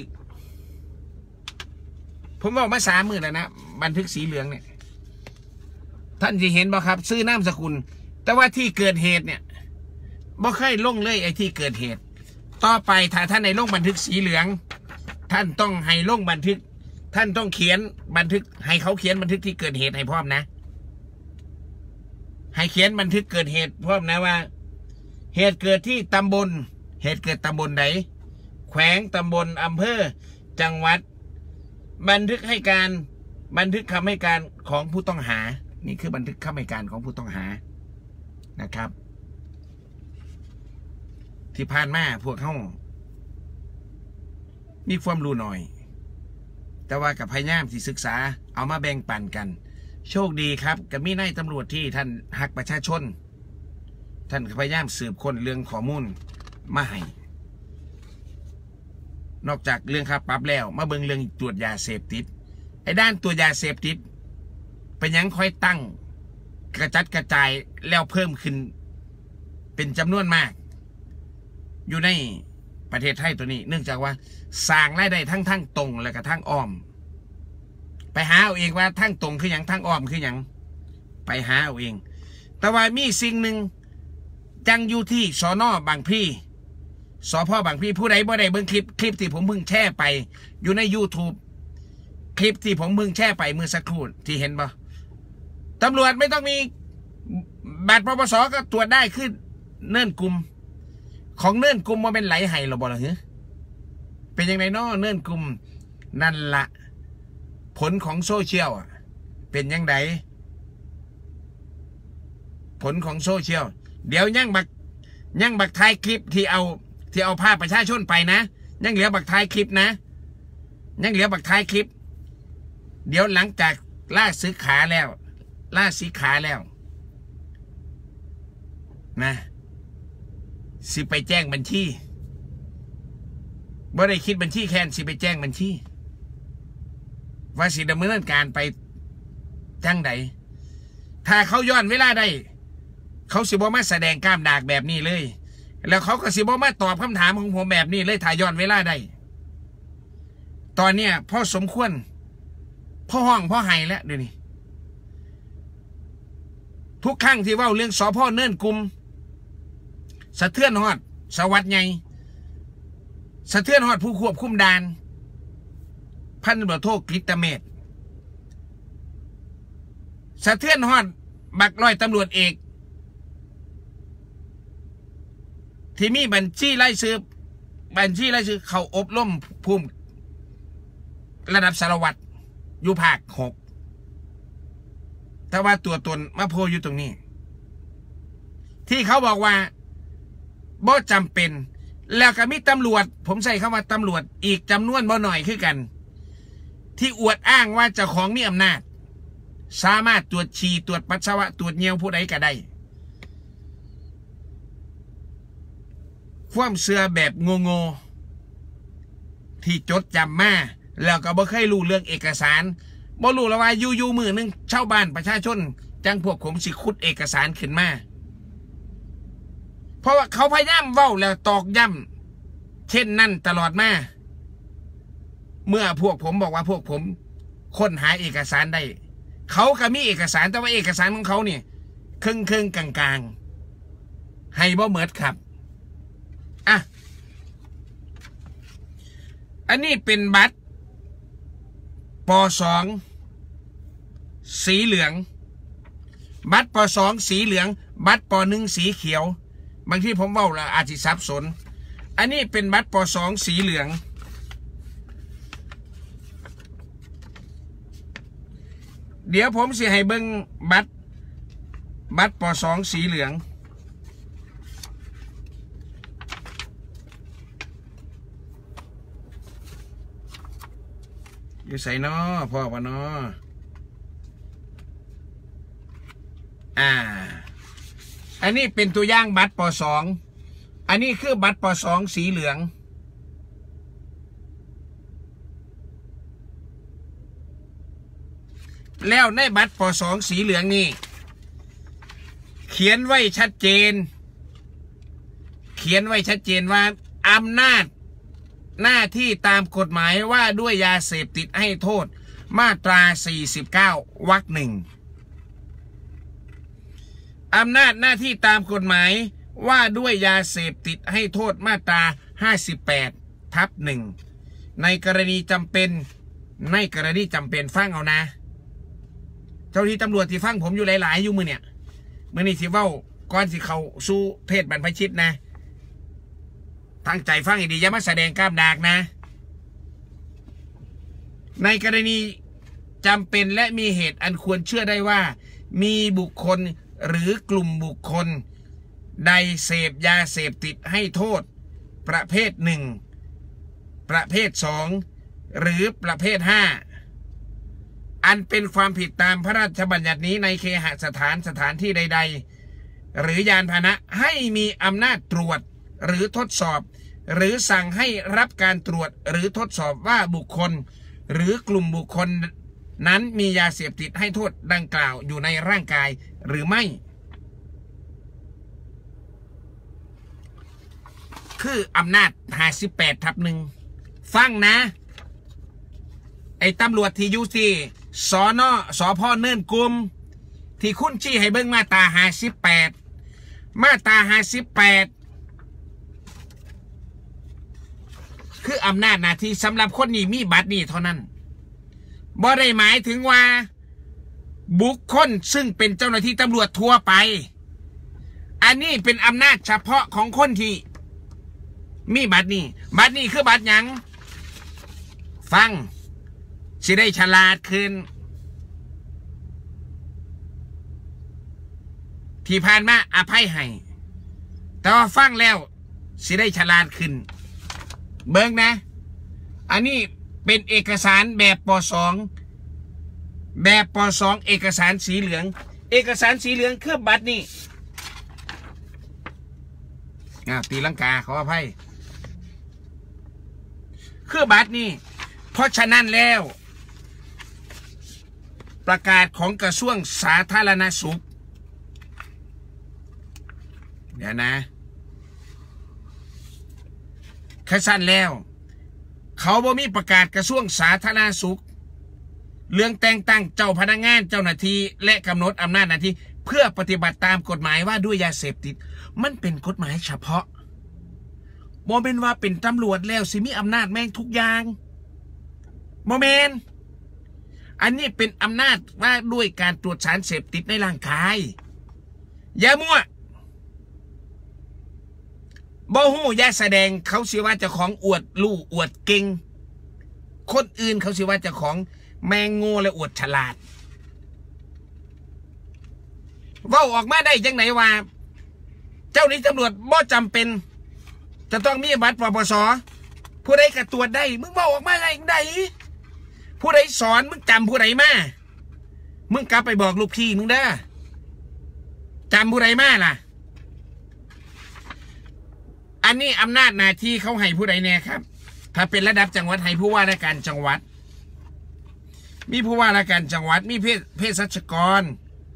ผมบอกมาสามหมื่นแล้วนะบันทึกสีเหลืองเนี่ยท่านจะเห็นบ่ครับซื้อนามสกุลแต่ว่าที่เกิดเหตุเนี่ยบ่เคยลงเลยไอ้ที่เกิดเหตุต่อไปถ้าท่านในลงบันทึกสีเหลืองท่านต้องให้ลงบันทึกท่านต้องเขียนบันทึกให้เขาเขียนบันทึกที่เกิดเหตุให้พร้อมนะให้เขียนบันทึกเกิดเหตุพร้อมนะว่าเหตุเกิดที่ตำบลเหตุเกิดตำบลไหนแขวงตำบลอำเภอจังหวัดบันทึกให้การบันทึกคำให้การของผู้ต้องหานี่คือบันทึกคำให้การของผู้ต้องหานะครับที่ผ่านมาพวกเขามีความรู้หน่อยแต่ว่ากับพยายามที่ศึกษาเอามาแบ่งปันกันโชคดีครับกับมีนายตำรวจที่ท่านหักประชาชนท่านพยายามสืบค้นเรื่องข้อมูลมาให้นอกจากเรื่องค่าปรับแล้วมาเบิ่งเรื่องตรวจยาเสพติดไอ้ด้านตัวยาเสพติดเป็นยังค่อยตั้งกระจัดกระจายแล้วเพิ่มขึ้นเป็นจำนวนมากอยู่ในประเทศไทยตัวนี้เนื่องจากว่าสร้างรายได้ทั้งทั้งตรงและก็ทั้งอ้อมไปหาเอาเองว่าทั้งตรงคืออย่างทั้งอ้อมคืออย่างไปหาเอาเองแต่ว่ามีสิ่งหนึ่งจังอยู่ที่สน.บางพลีสพ.บางพลีผู้ใดบ่ได้เบิ่งคลิปคลิปที่ผมเพิ่งแชร์ไปอยู่ใน YouTube คลิปที่ผมเพิ่งแชร์ไปเมื่อสักครู่ที่เห็นบ่ตำรวจไม่ต้องมีบัตรปปส.ก็ตรวจได้ขึ้นเนิ่นกลุ่มของเนิ่นกลุ่มมาเป็นไหลไห้หรอบ่ล่ะเหรอเป็นยังไงเนาะเนิ่นกลุ่มนั่นละผลของโซเชียลเป็นยังไงผลของโซเชียลเดี๋ยวยังบักยังบักท้ายคลิปที่เอาที่เอาภาพประชาชนไปนะยังเหลือบักท้ายคลิปนะยังเหลือบักท้ายคลิปเดี๋ยวหลังจากล่าซื้อขาแล้วล่าสีขาแล้วนะสิไปแจ้งบัญชีบ่ได้คิดบัญชีแค่สิไปแจ้งบัญชีว่าสิดำเนินการไปจังใดถ้าเขาย้อนเวลาได้เขาสิบ่มาแสดงกล้ามดากแบบนี้เลยแล้วเขาก็สิบ่มาตอบคำถามของผมแบบนี้เลยถ้าย้อนเวลาได้ตอนเนี้ยพ่อสมควรพ่อห้องพ่อไห้แล้วเดี๋ยวนี้ทุกครั้งที่ว่าเรื่องสพ.เนิ่นกลุ่มสะเทือนฮอดสวัสดิ์ไงสะเทือนฮอดผู้ควบคุมด่านพันตำรวจโทกฤตเมธสะเทือนฮอดบักร้อยตำรวจเอกที่มีบัญชีไล่ซื้อบัญชีไล่ซื้อเขาอบรมภูมิระดับสารวัตรอยู่ภาคหกแต่ว่าตัวตนมาโพอยู่ตรงนี้ที่เขาบอกว่าบ่จำเป็นแล้วก็มีตำรวจผมใส่คำว่าตำรวจอีกจำนวนบ่หน่อยคือกันที่อวดอ้างว่าเจ้าของมีอำนาจสามารถตรวจฉี่ตรวจปัสสาวะตรวจเยี่ยวผู้ใดก็ได้ความเชื่อแบบโง่ๆที่จดจำมาแล้วก็บ่เคยรู้เรื่องเอกสารบ่รู้แล้วว่าอยู่ๆมือนึงชาวบ้านประชาชนจังพวกผมสิขุดเอกสารขึ้นมาเพราะว่าเขาพยายามเว้าแล้วตอกย้ำเช่นนั้นตลอดมาเมื่อพวกผมบอกว่าพวกผมค้นหาเอกสารได้เขาก็มีเอกสารแต่ว่าเอกสารของเขาเนี่ยครึ่งครึ่งกลางกลางให้บ่เหมิดครับอ่ะอันนี้เป็นบัตรป.สองสีเหลืองบัตรป.สองสีเหลืองบัตรป.หนึ่งสีเขียวบางที่ผมเว้าแล้วอาจจะสับสนอันนี้เป็นบัตรป.สองสีเหลืองเดี๋ยวผมสิให้เบิ่งบัตรบัตรป.สองสีเหลืองอยู่ใส่นอพ่อวะนออ่าอันนี้เป็นตัวอย่างบัตรป.สองอันนี้คือบัตรป.สองสีเหลืองแล้วในบัตรป.สองสีเหลืองนี่เขียนไว้ชัดเจนเขียนไว้ชัดเจนว่าอำนาจหน้าที่ตามกฎหมายว่าด้วยยาเสพติดให้โทษมาตราสี่สิบเก้าวรรคหนึ่งอำนาจหน้าที่ตามกฎหมายว่าด้วยยาเสพติดให้โทษมาตราห้าสิบแปดทับหนึ่งในกรณีจำเป็นในกรณีจำเป็นฟังเอานะเจ้าที่ตำรวจที่ฟังผมอยู่หลายๆอยู่มือเนี่ยมือนี่สิเว้าก่อนสิเขาสู้เพศบรรพชิตนะตั้งใจฟังให้ดีอย่ามาแสดงกล้ามดากนะในกรณีจำเป็นและมีเหตุอันควรเชื่อได้ว่ามีบุคคลหรือกลุ่มบุคคลใดเสพยาเสพติดให้โทษประเภทหนึ่งประเภทสองหรือประเภทห้าอันเป็นความผิดตามพระราชบัญญัตินี้ในเคหสถานสถานที่ใดๆหรือยานพาหนะให้มีอำนาจตรวจหรือทดสอบหรือสั่งให้รับการตรวจหรือทดสอบว่าบุคคลหรือกลุ่มบุคคลนั้นมียาเสพติดให้โทษดังกล่าวอยู่ในร่างกายหรือไม่คืออำนาจห้าสิบแปดทับหนึ่งฟังนะไอ้ตำรวจที่อยู่ที่สนสพเนินกุมที่คุณชี้ให้เบิ้งมาตราห้าสิบแปดมาตราห้าสิบแปดคืออำนาจหน้าที่สำหรับคนนี้มีบัตรนี่เท่านั้นบ่ได้หมายถึงว่าบุคคลซึ่งเป็นเจ้าหน้าที่ตำรวจทั่วไปอันนี้เป็นอำนาจเฉพาะของคนที่มีบัตรนี่บัตรนี่คือบัตรหยังฟังสิได้ฉลาดขึ้นที่ผ่านมาอภัยให้แต่ว่าฟังแล้วสิได้ฉลาดขึ้นเบิ่งนะอันนี้เป็นเอกสารแบบป.สองแบบป.สองเอกสารสีเหลืองเอกสารสีเหลืองคือบัตรนี่อ่าตีลังกาขออภัยคือบัตรนี่เพราะฉะนั้นแล้วประกาศของกระทรวงสาธารณสุขเดี๋ยวนะขั้นสั้นแล้วเขาบ่มีประกาศกระทรวงสาธารณสุขเรื่องแต่งตั้งเจ้าพนักงานเจ้าหน้าที่และกำหนดอำนาจหน้าที่เพื่อปฏิบัติตามกฎหมายว่าด้วยยาเสพติดมันเป็นกฎหมายเฉพาะบ่เป็นว่าเป็นตำรวจแล้วสิมีอำนาจแม่งทุกอย่างบ่แม่นอันนี้เป็นอำนาจว่าด้วยการตรวจสารเสพติดในร่างกายอย่ามั่วบ่ฮู้อย่าแสดงเขาสิว่าเจ้าของอวดลู่อวดเก่งคนอื่นเขาสิว่าเจ้าของแมงโง่และอวดฉลาดเว้าออกมาได้จังไหนว่าเจ้าหน้าที่ตำรวจบ่จำเป็นจะต้องมีบัตรปปส.ผู้ใดกระตรวจได้มึงเว้าออกมาไงได้ผู้ใดสอนมึงจำผู้ใดมามึงกลับไปบอกลูกพี่มึงเด้อจำผู้ใดมาล่ะอันนี้อำนาจหน้าที่เขาให้ผู้ใดแน่ครับถ้าเป็นระดับจังหวัดให้ผู้ว่าราชการจังหวัดมีผู้ว่าราชการจังหวัดมีเภเภสัชกร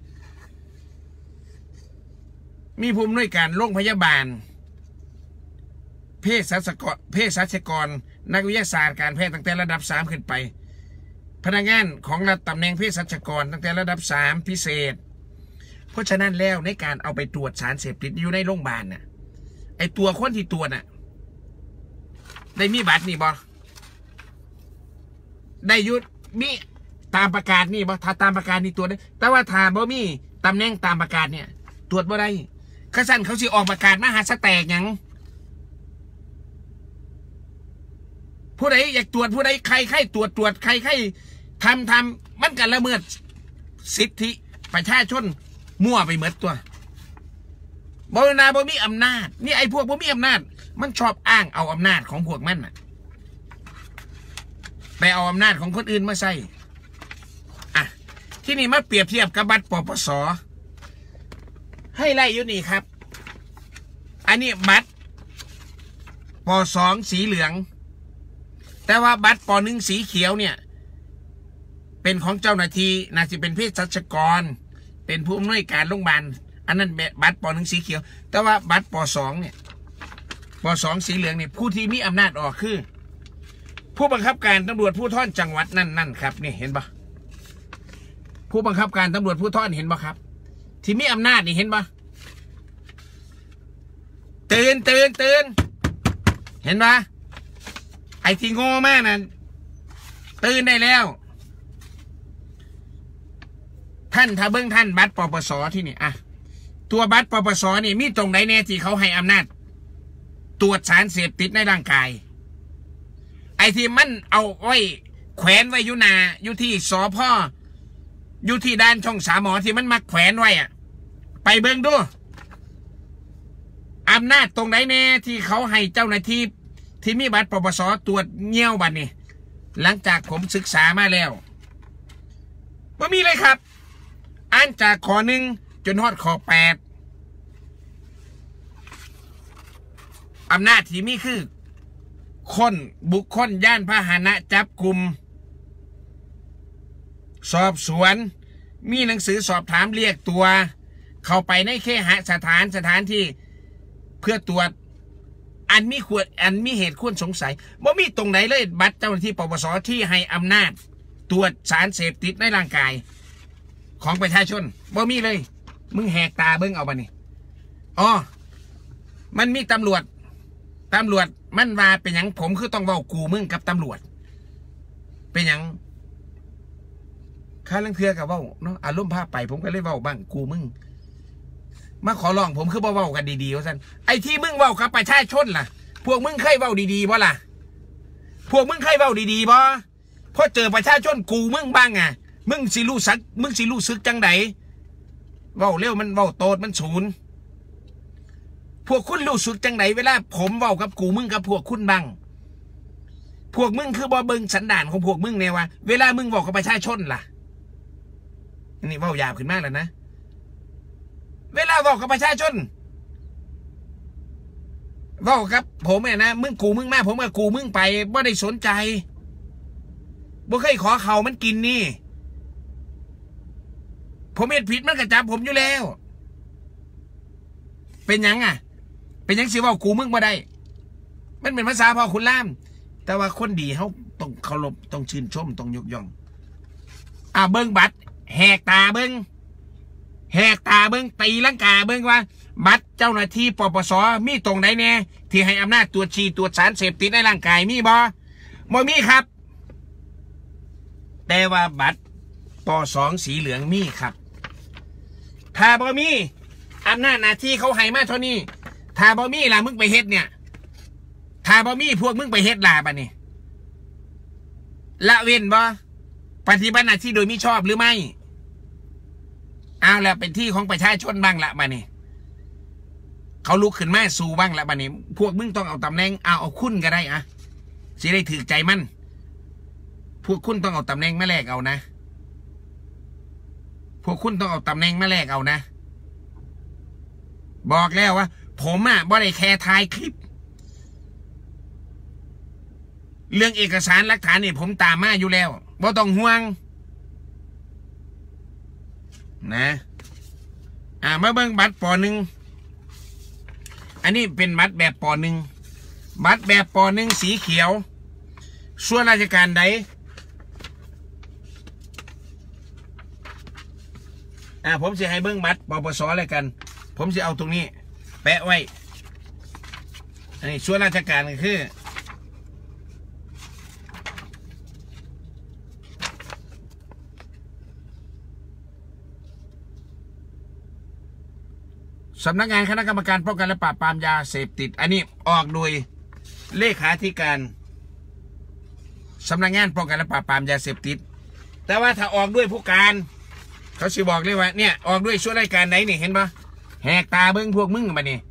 มีผู้อำนวยการโรงพยาบาลเภสัชกรเภสัชกรนักวิทยาศาสตร์การแพทย์ตั้งแต่ระดับสามขึ้นไปพนักงานของรัฐตำแหน่งเภสัชกรตั้งแต่ระดับสามพิเศษเพราะฉะนั้นแล้วในการเอาไปตรวจสารเสพติดอยู่ในโรงพยาบาลน่ะไอตัวคนที่ตรวจน่ะได้มีบัตรนี่บ่ได้ยุดมีตามประกาศนี่บ่ถ้าตามประกาศนี่ตรวจได้แต่ว่าถ้าบ่มีตำแหน่งตามประกาศเนี่ยตรวจบ่ได้ข้าสั่นเขาสิออกประกาศมาหาสแตกหยังผู้ใดอยากตรวจผู้ใดใครใครตรวจตรวจใครใครทำทำมันกันละเมิดสิทธิประชาชนมั่วไปหมดตัวบริณาบ่มีอำนาจนี่ไอ้พวกบ่มีอำนาจมันชอบอ้างเอาอำนาจของพวกมันน่ะไปเอาอำนาจของคนอื่นมาใส่อ่ะที่นี่มาเปรียบเทียบกับบัตรปปส.ให้ไล่อยู่นี่ครับอันนี้บัตรป.สองสีเหลืองแต่ว่าบัตรป.หนึ่งสีเขียวเนี่ยเป็นของเจ้าหน้าที่น่าจะเป็นเภสัชกรเป็นผู้อำนวยการโรงพยาบาลอันนั้นบัตรป.หนึ่งสีเขียวแต่ว่าบัตรป.สองเนี่ยป.สองสีเหลืองเนี่ยผู้ที่มีอำนาจออกคือผู้บังคับการตำรวจภูธรจังหวัดนั่นนั่นครับนี่เห็นปะผู้บังคับการตำรวจภูธรเห็นปะครับที่มีอำนาจนี่เห็นปะตื่นตื่นตื่นเห็นปะไอ้ที่โง่มากนั่นตื่นได้แล้วท่านถ้าเบิ้งท่านบัตรปปสที่นี่อะตัวบัตรปปสนี่มีตรงไหนแน่ที่เขาให้อำนาจตรวจสารเสพติดในร่างกายไอ้ที่มันเอาไว้แขวนไว้ยุนาอยู่ที่สพอยู่ที่ด้านช่องสามหมอที่มันมาแขวนไว้อะไปเบิ้งดูอำนาจตรงไหนแน่ที่เขาให้เจ้าหน้าที่ที่มีบัตรปปสตรวจเงี้ยวบัตรนี่หลังจากผมศึกษามาแล้วไม่มีเลยครับอ่านจากข้อหนึ่งจนฮอดข้อแปดอำนาจที่มีคือคนบุคคลย่านพาหนะจับกลุ่มสอบสวนมีหนังสือสอบถามเรียกตัวเข้าไปในเคหสถานสถานที่เพื่อตรวจอันมีควรอันมีเหตุควรสงสัยว่ามีตรงไหนเลยบัตรเจ้าหน้าที่ปปสที่ให้อำนาจตรวจสารเสพติดในร่างกายของประชาชนบ่มีเลยมึงแหกตาเบิ้งเอาไปนี่อ๋อมันมีตำรวจตำรวจมันว่าเป็นอย่างผมคือต้องเว้ากูมึงกับตำรวจเป็นอย่างข้าเรื่องเทือกับเว้าเนาะอารมณ์พาไปผมก็เลยเว้าบ้างกูมึงมาขอร้องผมคือบ่เว้ากันดีๆว่าซั่นไอ้ที่มึงเว้ากับประชาชนล่ะพวกมึงเคยเว้าดีๆบ่ล่ะพวกมึงเคยเว้าดีๆบ่พอเจอประชาชนกูมึงบ้างอ่ะมึงสิรู้สึกมึงสิรู้สึกจังไดเว้าเร็วมันเว้าโตดมันศูนย์พวกคุณรู้สึกจังไดเวลาผมเว้ากับกูมึงกับพวกคุณบ้างพวกมึงคือบ่เบิ่งสันดานของพวกมึงเนี่ยว่าเวลามึงเว้ากับประชาชนล่ะนี่เว้าหยาบขึ้นมากแล้วนะเวลาบอกกับประชาชนบอกกับผมเนี่ยนะมึงกูมึงมาผมกับกูมึงไปไม่ได้สนใจบ่เคยขอเขามันกินนี่ผมเห็นผิดมันกระจับผมอยู่แล้วเป็นยังอ่ะเป็นยังสิว่ากูมึงมาได้มันเป็นภาษาพอคุณล่ามแต่ว่าคนดีเขาต้องเคารพต้องชื่นชมต้องยกย่องอ่าเบิ้งบัตรแหกตาเบิ้งแหกตาเบิ้งตีลังกาเบิ้งว่าบัตรเจ้าหน้าที่ปปสมีตรงไหนแน่ที่ให้อำนาจตรวจฉี่ตรวจสารเสพติดในร่างกายมีบ่บ่มีครับแต่ว่าบัตรปสองสีเหลืองมีครับถ้าบ่มีอำนาจหน้าที่เขาให้มาเท่านี้ถ้าบ่มีล่ะมึงไปเฮ็ดเนี่ยถ้าบ่มีพวกมึงไปเฮ็ดล่ะบัดนี้ละเว้นบ่ปฏิบัติหน้าที่โดยมิชอบหรือไม่เอาแล้วเป็นที่ของประชาชนบ้างละบัดนี้เขาลุกขึ้นมาสู่บ้างละบัดนี้พวกมึงต้องเอาตำแหน่งเอาเอาคุณก็ได้อะสิได้ถือใจมันพวกคุณต้องเอาตำแหน่งมาแลกเอานะพวกคุณต้องเอาตำแหน่งมาแลกเอานะบอกแล้วว่าผมอ่ะบ่ได้แค่ถ่ายคลิปเรื่องเอกสารหลักฐานนี่ผมตามมาอยู่แล้วบ่ต้องห่วงนะอ่ามาเบิ่งบัตรปหนึ่งอันนี้เป็นบัตรแบบปหนึ่งบัตรแบบปหนึ่งสีเขียวส่วนราชการใดอ่าผมจะให้เบิ่งบัตรปปสอะไรกันผมจะเอาตรงนี้แปะไว้อันนี้ส่วนราชการก็คือสำนักงานคณะกรรมการป้องกันและปราบปรามยาเสพติดอันนี้ออกโดยเลขาธิการสำนักงานป้องกันและปราบปรามยาเสพติดแต่ว่าถ้าออกด้วยผู้การเขาสิบอกเลยว่าเนี่ยออกด้วยช่วยรายการไหนนี่เห็นปะแหกตาเบิ้งพวกมึงมาเนี่ย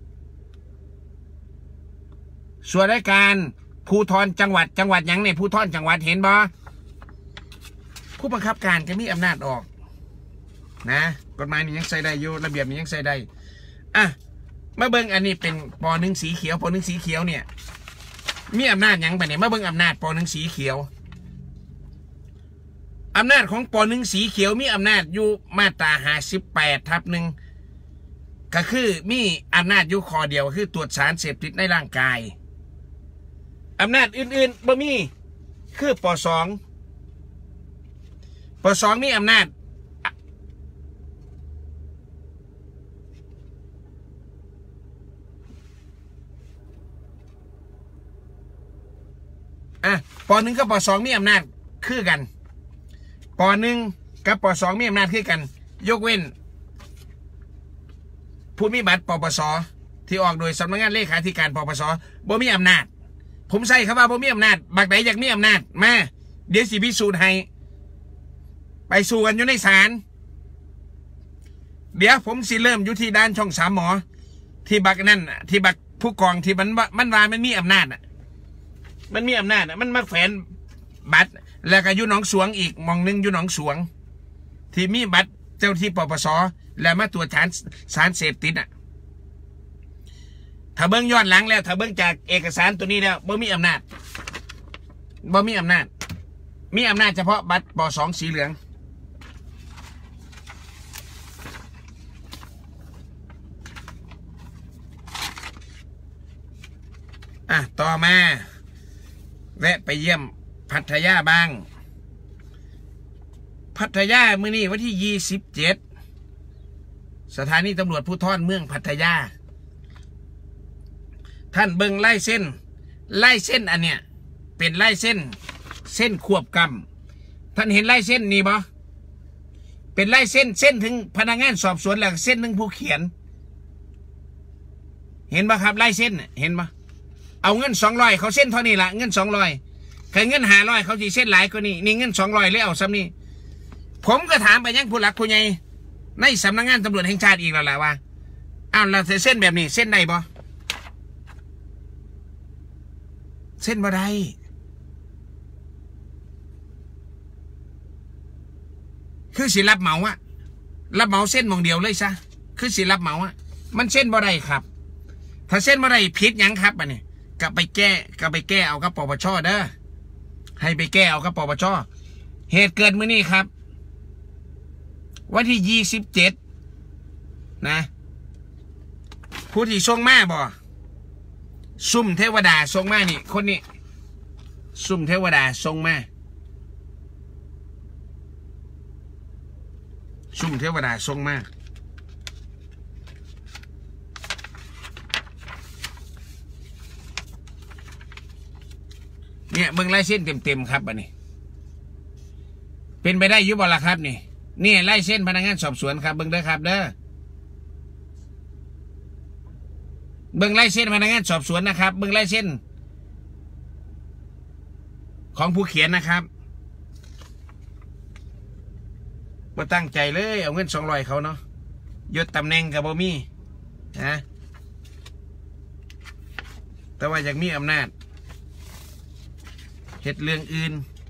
ส่วนรายการภูธรจังหวัดจังหวัดยังเนี่ยภูธรจังหวัดเห็นปะผู้บังคับการจะมีอำนาจออกนะกฎหมายนี้ยังใส่ได้อยู่ระเบียบนี้ยังใส่ได้อ่ะมาเบิ้งอันนี้เป็นปหนึ่งสีเขียวปหนึ่งสีเขียวเนี่ยมีอำนาจยังไปเนี่ยมาเบิ้งอำนาจปหนึ่งสีเขียวอำนาจของป.หนึ่งสีเขียวมีอำนาจอยู่มาตราห้าสิบแปดทับหนึ่งก็คือมีอำนาจอยู่ข้อเดียวคือตรวจสารเสพติดในร่างกายอำนาจอื่นๆบ่มีคือป.สองป.สองมีอำนาจอ่ะป.หนึ่งกับป.สองมีอำนาจคือกันป.หนึ่งกับป.สองมีอำนาจคือกันยกเว้นผู้มีบัตรปปสที่ออกโดยสำนักงานเลขาธิการปปสบ่มีอำนาจผมใส่คำว่าบ่มีอำนาจบักไหนอยากมีอำนาจมาเดี๋ยวสิพิสูจน์ให้ไปสู้กันอยู่ในศาลเดี๋ยวผมสิเริ่มอยู่ที่ด้านช่องสามหมอที่บักนั่นที่บักผู้กองที่มันมันว่ามันมีอำนาจอ่ะมันมีอำนาจอ่ะมันมาแฝงบัตรแล้วก็อยู่หนองสวงอีกมองนึงอยู่หนองสวงที่มีบัตรเจ้าที่ปปสแล้วมาตรวจสารสารเสพติดอ่ะถ้าเบิ้งย้อนหลังแล้วถ้าเบิ้งจากเอกสารตัวนี้แล้วบ่มีอำนาจบ่มีอำนาจมีอำนาจเฉพาะบัตรป.สองสีเหลืองอ่ะต่อมาแวะไปเยี่ยมพัทยาบ้างพัทยามื้อนี้วันที่ยี่สิบเจ็ดสถานีตำรวจภูธรเมืองพัทยาท่านเบิ่งไล่เส้นไล่เส้นอันเนี้ยเป็นไล่เส้นเส้นควบกำท่านเห็นไล่เส้นนี่บ่เป็นไล่เส้นเส้นถึงพนักงานสอบสวนแล้วเส้นถึงผู้เขียนเห็นบ่ครับไล่เส้นเห็นบ่เอาเงินสองร้อยเขาเส้นเท่านี้ละเงินสองร้อยใครเงินห้าร้อยเขาจีเส้นหลายกว่านี้นี่เงินสองร้อยเลยเอาซ้ำนี่ผมก็ถามไปยังผู้หลักผู้ใหญ่ในสำนักงานตำรวจแห่งชาติอีกแล้วแหละว่าอ้าวเราเส้นแบบนี้เส้นใดบ่เส้นบ่ได้คือสิรับเหมาอะรับเหมาเส้นมองเดียวเลยซะคือสิรับเหมาอะมันเส้นบ่ได้ครับถ้าเส้นบ่ได้ผิดยังครับอันนี้ก็ไปแก้ก็ไปแก้เอากับปปชเด้อให้ไปแก้เอากับปปชเหตุเกิดมื้อนี้ครับวันที่ยี่สิบเจ็ดนะผู้ที่ส่งมาบ่ซุ่มเทวดาส่งมานี่คนนี้ซุ่มเทวดาส่งมาซุ่มเทวดาส่งมาเนี่ยเบิ่งลายเส้นเต็มๆครับอันนี้เป็นไปได้ยุบบ่ล่ะครับนี่นี่ไล่เส้นพนักงานสอบสวนครับเบิ่งเด้อครับเด้อเบิ่งไล่เส้นพนักงานสอบสวนนะครับเบิ่งไล่เส้นของผู้เขียนนะครับบ่ตั้งใจเลยเอาเงินสองร้อยเขาเนาะยศตำแหน่งกับบ่มีนะแต่ว่าอยากมีอำนาจเหตุเรื่องอื่น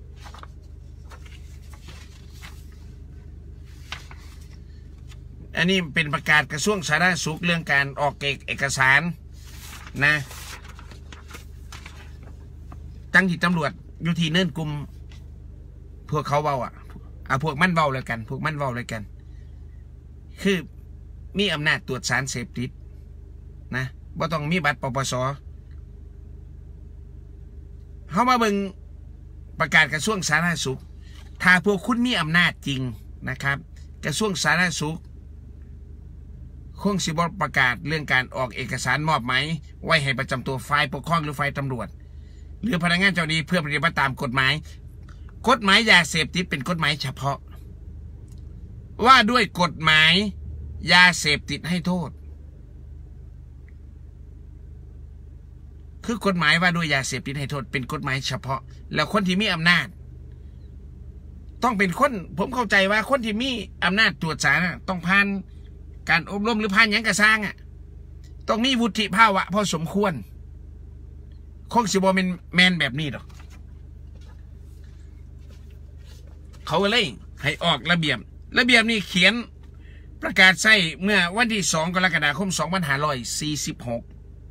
อันนี้เป็นประกาศกระทรวงสาธารณสุขเรื่องการออกเอกสารนะจังที่ตำรวจอยู่ที่เนินกลุ่มพวกเขาเบาอ่ะเอาพวกมันเบาเลยกันพวกมันเบาเลยกันคือมีอำนาจตรวจสารเสพติดนะบ่ต้องมีบัตรปปสเขามาเบิ่งประกาศกระทรวงสาธารณสุขถ้าพวกคุณมีอำนาจจริงนะครับกระทรวงสาธารณสุขคงสิบประกาศเรื่องการออกเอกสารมอบหมายไว้ให้ประจำตัวฝ่ายปกครองหรือฝ่ายตำรวจหรือพนักงานเจ้าหน้าที่เพื่อปฏิบัติตามกฎหมายกฎหมายยาเสพติดเป็นกฎหมายเฉพาะว่าด้วยกฎหมายยาเสพติดให้โทษคือกฎหมายว่าด้วยยาเสพติดให้โทษเป็นกฎหมายเฉพาะแล้วคนที่มีอำนาจต้องเป็นคนผมเข้าใจว่าคนที่มีอำนาจตรวจสารต้องผ่านการอบรมหรือผ่านยังกระซ้างอ่ะต้องมีวุฒิภาวะพอสมควรคงสิบเป็นแมนแบบนี้หรอกเขาเลยให้ออกระเบียบระเบียบนี้เขียนประกาศใช้เมื่อวันที่สองกรกฎาคมสองพันห้าร้อยสี่สิบหก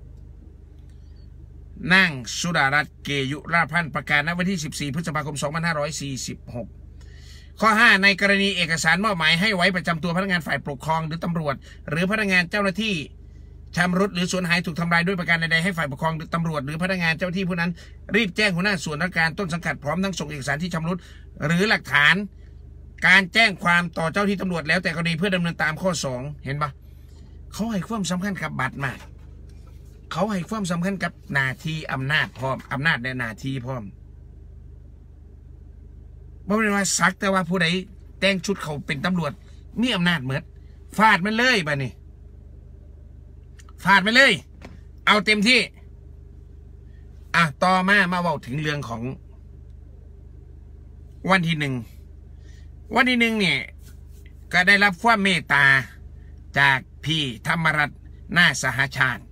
นางสุดารัตน์เกยุราพันธ์ประกาศณวันที่สิบสี่พฤษภาคมสองพันห้าร้อยสี่สิบหกข้อห้าในกรณีเอกสารมอบหมายให้ไว้ประจำตัวพนักงานฝ่ายปกครองหรือตำรวจหรือพนักงานเจ้าหน้าที่ชำรุดหรือสูญหายถูกทำลายด้วยประการใดๆให้ฝ่ายปกครองหรือตำรวจหรือพนักงานเจ้าหน้าที่ผู้นั้นรีบแจ้งหัวหน้าส่วนราชการต้นสังกัดพร้อมทั้งส่งเอกสารที่ชำรุดหรือหลักฐานการแจ้งความต่อเจ้าที่ตำรวจแล้วแต่กรณีเพื่อดำเนินตามข้อสองเห็นปะเขาให้ความสำคัญกับบัตรมากเขาให้ความสำคัญกับหน้าที่อำนาจพร้อมอำนาจและหน้าที่พร้อมบ่เป็นว่าสักแต่ว่าผู้ใดแต่งชุดเขาเป็นตำรวจมีอำนาจเหมือนฟาดมันเลยบ้านี่ฟาดไปเลยเอาเต็มที่อ่ะต่อมามาเว้าถึงเรื่องของวันที่หนึ่งวันที่หนึ่งเนี่ยก็ได้รับความเมตตาจากพี่ธรรมรัตน์นาสหชาติ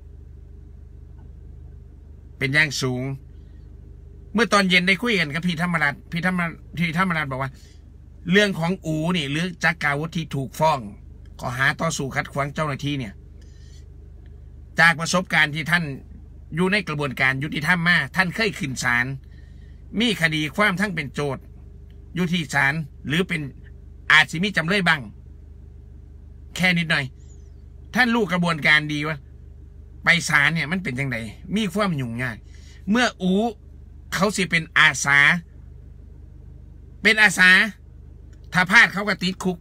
เป็นอย่างสูงเมื่อตอนเย็นได้คุยกันกับพี่ธรรมรัตน์พี่ธรรมพี่ธรรมรัตน์บอกว่าเรื่องของอูนี่หรือจักราวุธที่ถูกฟ้องข้อหาต่อสู้ขัดขวางเจ้าหน้าที่เนี่ยจากประสบการณ์ที่ท่านอยู่ในกระบวนการยุติธรรมมาท่านเคยขึ้นศาลมีคดีความทั้งเป็นโจทย์อยู่ที่ศาลหรือเป็นอาจสิมีจำเลยบ้างแค่นิดหน่อยท่านรู้กระบวนการดีว่าไปศาลเนี่ยมันเป็นยังไงมีความยุ่งยากเมื่ออูเขาสิเป็นอาสาเป็นอาสาถ้าพลาดเขาก็ติดคุก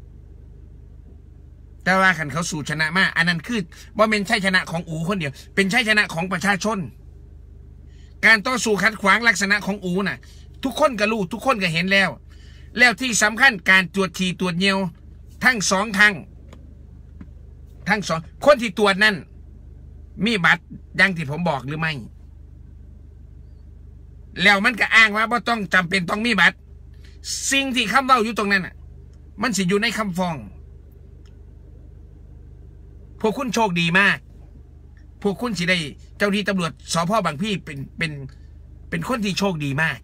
แต่ว่าขันเขาสู่ชนะมากอันนั้นคือว่าเป็นชัยชนะของอูคนเดียวเป็นชัยชนะของประชาชนการต่อสู้ขัดขวางลักษณะของอูน่ะทุกคนก็รู้ทุกคนก็เห็นแล้วแล้วที่สำคัญการตรวจทีตรวจเยียวทั้งสองทางทั้งสองคนที่ตรวจนั่นมีบัตรดังที่ผมบอกหรือไม่แล้วมันก็อ้างว่าบ่ต้องจำเป็นต้องมีบัตรสิ่งที่คำเว้าอยู่ตรงนั้นน่ะมันสิอยู่ในคำฟ้องพวกคุณโชคดีมากพวกคุณสิได้เจ้าที่ตำรวจสภ.บางพี่เป็นเป็นเป็นคนที่โชคดีมาก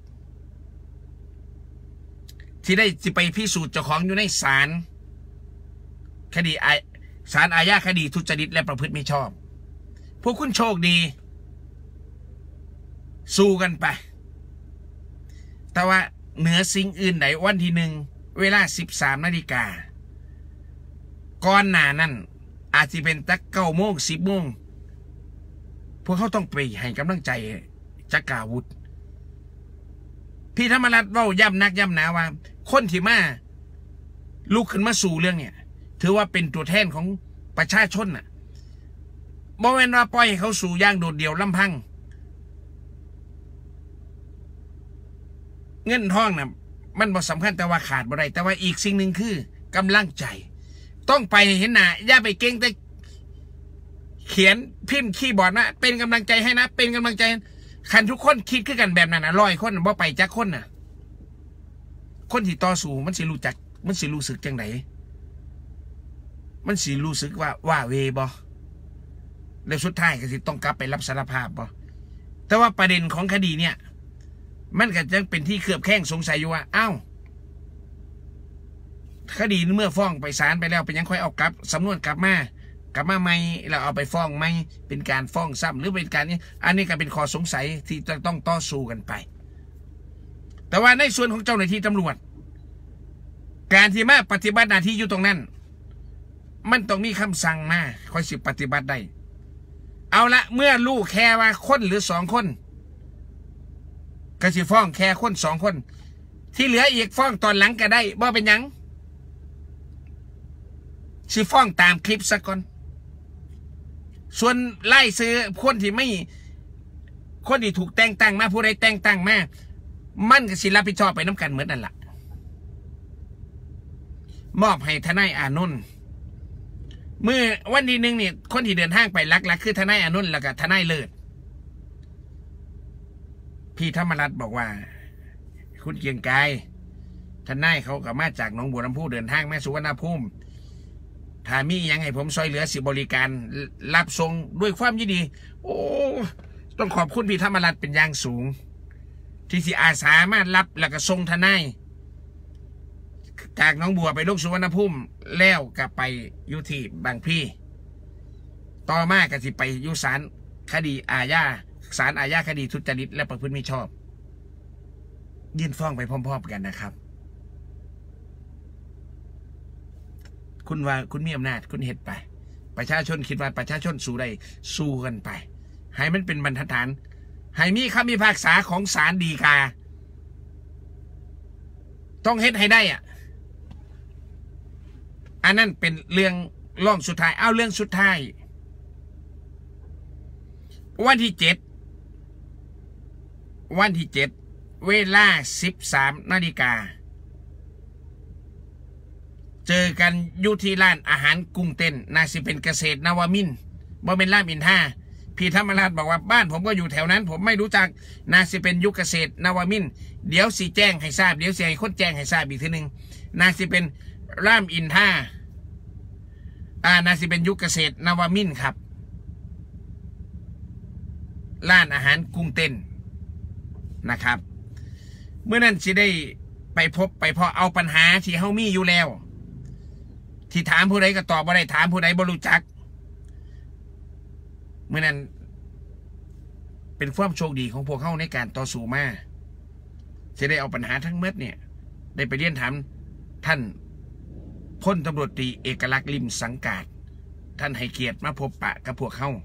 ที่ได้สิไปพิสูจน์เจ้าของอยู่ในศาลคดีศาลอาญาคดีทุจริตและประพฤติไม่ชอบพวกคุณโชคดีสู้กันไปแต่ว่าเหนือสิ่งอื่นใดวันที่หนึ่งเวลาสิบสามนาฬิกาก่อนหน้านั้นอาจจะเป็นตักเก้าโมงสิบโมงพวกเขาต้องไปให้กำลังใจจักราวุธพี่ธรรมรัตน์เว้าย้ำนักย้ำหนาว่าคนที่มาลุกขึ้นมาสู่เรื่องเนี่ยถือว่าเป็นตัวแทนของประชาชนน่ะบ่แม่นว่าปล่อยให้เขาสู่ย่างโดดเดี่ยวลำพังเงินทองน่ะมันบ่สำคัญแต่ว่าขาดบ่ได้แต่ว่าอีกสิ่งหนึ่งคือกำลังใจต้องไปเห็นหน้าอย่าไปเก่งแต่เขียนพิมพ์คีย์บอร์ดนะเป็นกำลังใจให้นะเป็นกำลังใจคันทุกคนคิดขึ้นกันแบบนั้นนะร้อยคนบ่ไปจักคนน่ะคนที่ต่อสู้มันสิรู้จักมันสิรู้สึกจังไหนมันสิรู้สึกว่าว่าเวบ่แล้วสุดท้ายก็สิต้องกลับไปรับสารภาพบ่แต่ว่าประเด็นของคดีเนี่ยมันก็ยังเป็นที่เคลือบแคลงสงสัยอยู่ว่าอ้าวคดีเมื่อฟ้องไปศาลไปแล้วเป็นยังค่อยเอากลับสำนวนกลับมากลับมาใหม่เราเอาไปฟ้องไหมเป็นการฟ้องซ้ำหรือเป็นการนี้อันนี้ก็เป็นข้อสงสัยที่จะต้องต่อสู้กันไปแต่ว่าในส่วนของเจ้าหน้าที่ตำรวจการที่มาปฏิบัติหน้าที่อยู่ตรงนั้นมันต้องมีคำสั่งมาค่อยสิปฏิบัติได้เอาละเมื่อลูกแค่ว่าคนหรือสองคนก็สิฟ้องแค่คนสองคนที่เหลืออีกฟ้องตอนหลังก็ได้บ่เป็นยังสิฟ้องตามคลิปสักก่อนส่วนไล่ซื้อคนที่ไม่คนที่ถูกแต่งตั้งมาผู้ใดแต่งตั้งมามันก็สิรับผิดชอบไปน้ำกันเหมือนนั่นแหละมอบให้ทนายอานนท์เมื่อวันที่หนึ่งเนี่ยคนที่เดินทางไปลักๆคือทนายอานนท์แล้วก็ทนายเลิศพี่ธรรมรัตน์บอกว่าคุณเกียงไกรทนายเขาก็มาจากหนองบัวลำพูเดินทางแม่สุวรรณภูมิถ้ามียังให้ผมซอยเหลือสิบริการรับส่งด้วยความยินดีโอ้ต้องขอบคุณพี่ธรรมรัตน์เป็นอย่างสูงที่สิอาสามารับแล้วก็ส่งทนายจากหนองบัวไปลงสุวรรณภูมิแล้วก็ไปอยู่ที่บางพี่ต่อมาก็สิไปอยู่ศาลคดีอาญาศาลอาญาคดีทุจริตและประพฤติมิชอบยื่นฟ้องไปพร้อมๆกันนะครับคุณว่าคุณมีอำนาจคุณเฮ็ดไปประชาชนคิดว่าประชาชนสู้ได้สู้กันไปให้มันเป็นบรรทัดฐานให้มีคำพิพากษาของศาลฎีกาต้องเฮ็ดให้ได้อ่ะอันนั้นเป็นเรื่องร่องสุดท้ายเอาเรื่องสุดท้ายวันที่เจ็ดวันที่เจ็ดเวลาสิบสามนาฬิกาเจอกันอยู่ที่ร้านอาหารกุ้งเต้นน่าสิเป็นเกษตรนวมินทร์บ่เป็นรามอินทราพี่ธรรมราชบอกว่าบ้านผมก็อยู่แถวนั้นผมไม่รู้จักน่าสิเป็นยุคเกษตรนวมินทร์เดี๋ยวสิแจ้งให้ทราบเดี๋ยวสิให้คนแจ้งให้ทราบอีกทีหนึ่งน่าสิเป็นรามอินทราอ่าน่าสิเป็นยุคเกษตรนวมินทร์ครับร้านอาหารกุ้งเต้นนะครับเมื่อนั้นสิได้ไปพบไปพอเอาปัญหาที่เฮามีอยู่แล้วที่ถามผู้ใดก็ตอบบ่ได้ถามผู้ใดบ่รู้จักเมื่อนั้นเป็นความโชคดีของพวกเขาในการต่อสู้มาจะได้เอาปัญหาทั้งเม็ดเนี่ยได้ไปเรียนถามท่านพลตำรวจตรีเอกลักษณ์ลิมสังกาดท่านให้เกียรติมาพบปะกับพวกเขา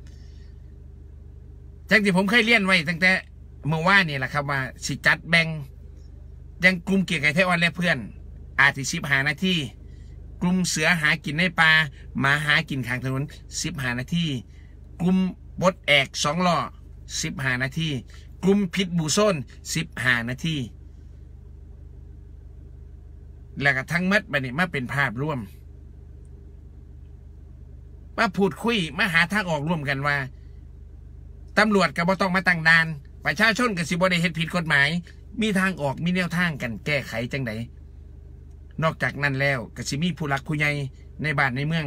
จากที่ผมเคยเรียนไว้ตั้งแต่เมื่อวานนี่แหละครับว่าสิจัดแบ่งยังกลุ่มเกียร์ไก่ไทยอ่อนและเพื่อนอาทิสิบหานาทีกลุ่มเสือหากินในป่าหมาหากินข้างถนนสิบหานาทีกลุ่มบดแอกสองล้อสิบหานาทีกลุ่มพิษบูโซนสิบหานาทีแล้วก็ทั้งมัดไปนี่มาเป็นภาพร่วมมาพูดคุยมาหาทางออกร่วมกันว่าตำรวจก็บ่ต้องมาตั้งด่านประชาชนก็สิบ่ได้เฮ็ดผิดกฎหมายมีทางออกมีแนวทางกันแก้ไขจังไดนอกจากนั้นแล้วก็สิมีผู้หลักผู้ใหญ่ในบ้านในเมือง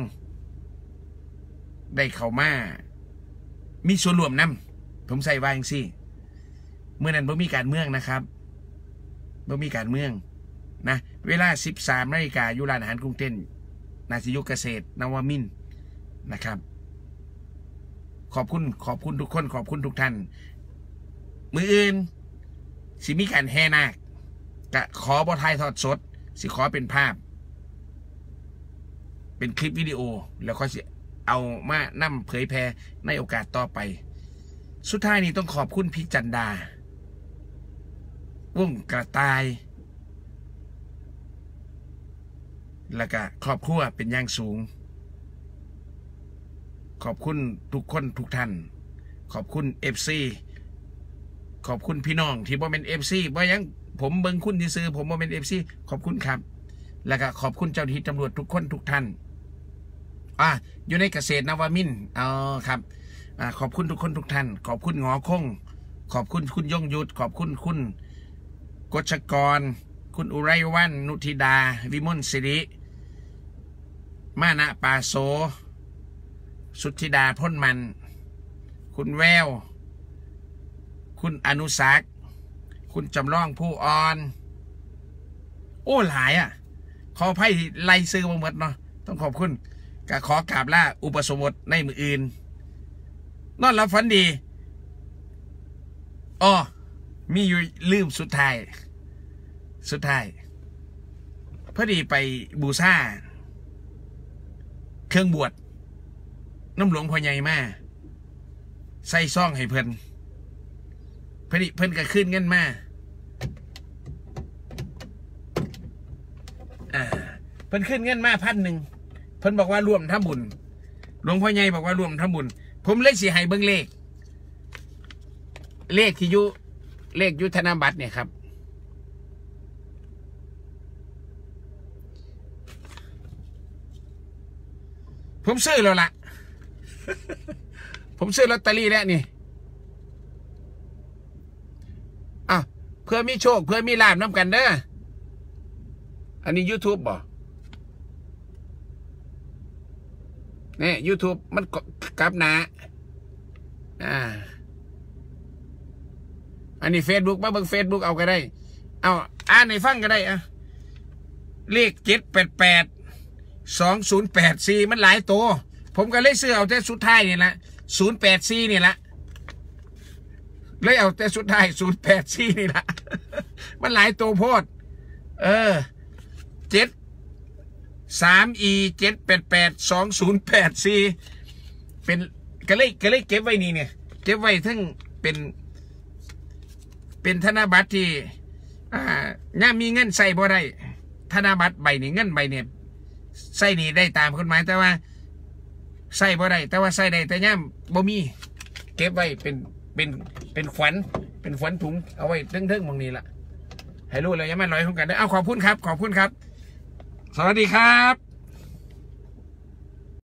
ได้เข้ามามีส่วนร่วมนำผมใส่ว่าจังซี่เมื่อนั้นบ่มีการเมืองนะครับบ่มีการเมืองนะเวลา สิบสามนาฬิกาอยู่ร้านอาหารกรุงเต้นนาซิยุเกษตรนวมินทร์นะครับขอบคุณขอบคุณทุกคนขอบคุณทุกท่านมืออื่นสิมีการแห่นาคกะขอบทายทอดสดสิขอเป็นภาพเป็นคลิปวิดีโอแล้วก็สิเอามานำเผยแพร่ในโอกาสต่อไปสุดท้ายนี้ต้องขอบคุณพี่จันดาวงกระต่ายแล้วก็ครอบครัวเป็นอย่างสูงขอบคุณทุกคนทุกท่านขอบคุณ เอฟ ซี ขอบคุณพี่น้องที่บ่เป็น เอฟ ซี บ่ยังผมเบิ่งคุณที่ซื้อผมบ่เป็น เอฟ ซี ขอบคุณครับแล้วก็ขอบคุณเจ้าหน้าที่ตำรวจทุกคนทุกท่านอ่ะอยู่ในเกษตรนวมินทร์อ๋อครับอ่าขอบคุณทุกคนทุกท่านขอบคุณงอคงขอบคุณคุณยงยุทธขอบคุณคุณกฤษกรคุณอุไรวันนุธิดาวิมลศิริมานะปาโสสุทธิดาพ้นมันคุณแววคุณอนุสักคุณจำลองผู้อ่อนโอ้หลายอ่ะขอไพ่ไล่ซื้อมาหมดเนาะต้องขอบคุณก็ขอกราบลาอุปสมบทในมืออื่นนอนหลับฝันดีอ๋อมีอยู่ลืมสุดท้ายสุดท้ายพอดีไปบูชาเครื่องบวชน้ำหลวงพ่อใหญ่มาใส่ซ่องให้เพิ่นพอดีเพิ่นก็ขึ้นเงินมาอ่าเพิ่นขึ้นเงินมาพันหนึ่งเพิ่นบอกว่ารวมทำบุญหลวงพ่อใหญ่บอกว่ารวมทำบุญผมเลยสิให้เบิ่งเลขเลขที่อยู่เลขยุทธนาบัตรเนี่ยครับผมซื้อแล้วล่ะ ผมซื้อลอตเตอรี่แล้วนี่อ่ะเพื่อมีโชคเพื่อมีลาภน้ำกันเด้ออันนี้ YouTube บ่นี่ YouTube มันกลับหนาอ่าอันนี้ Facebook มาเบิ่ง Facebook เอาก็ได้เอาอ่านให้ฟังก็ได้อ่ะเลขเจ็ดแปดแปดสองศูนย์แปดสี่มันหลายตัวผมก็เลยซื้อเอาแต่สุดท้ายนี่แหละศูนย์แปดสี่นี่แหละเลยเอาแต่สุดท้ายศูนย์แปดสี่นี่แหละมันหลายตัวโพดเออเจ็ดสามอีเจ็ดแปดแปดสองศูนย์แปดสี่เป็นก็เลยก็เลยเก็บไว้นี่เนี่ยเก็บไว้ทั้งเป็นเป็นธนบัตรที่อ่าย่ามีเงินใส่บ่ได้ธนบัตรใบนี้เงินใบเนี่ยใส่นี่ได้ตามกฎหมายแต่ว่าใส่บ่ได้แต่ว่าใส่ได้แต่ย่าบ่มีเก็บไว้เป็นเป็นเป็นขวัญเป็นขวัญถุงเอาไว้เทิงๆมองนี้ละให้รู้เลยยังไม่ลอยของกันได้เอาขอบคุณครับขอบคุณครับสวัสดีครับ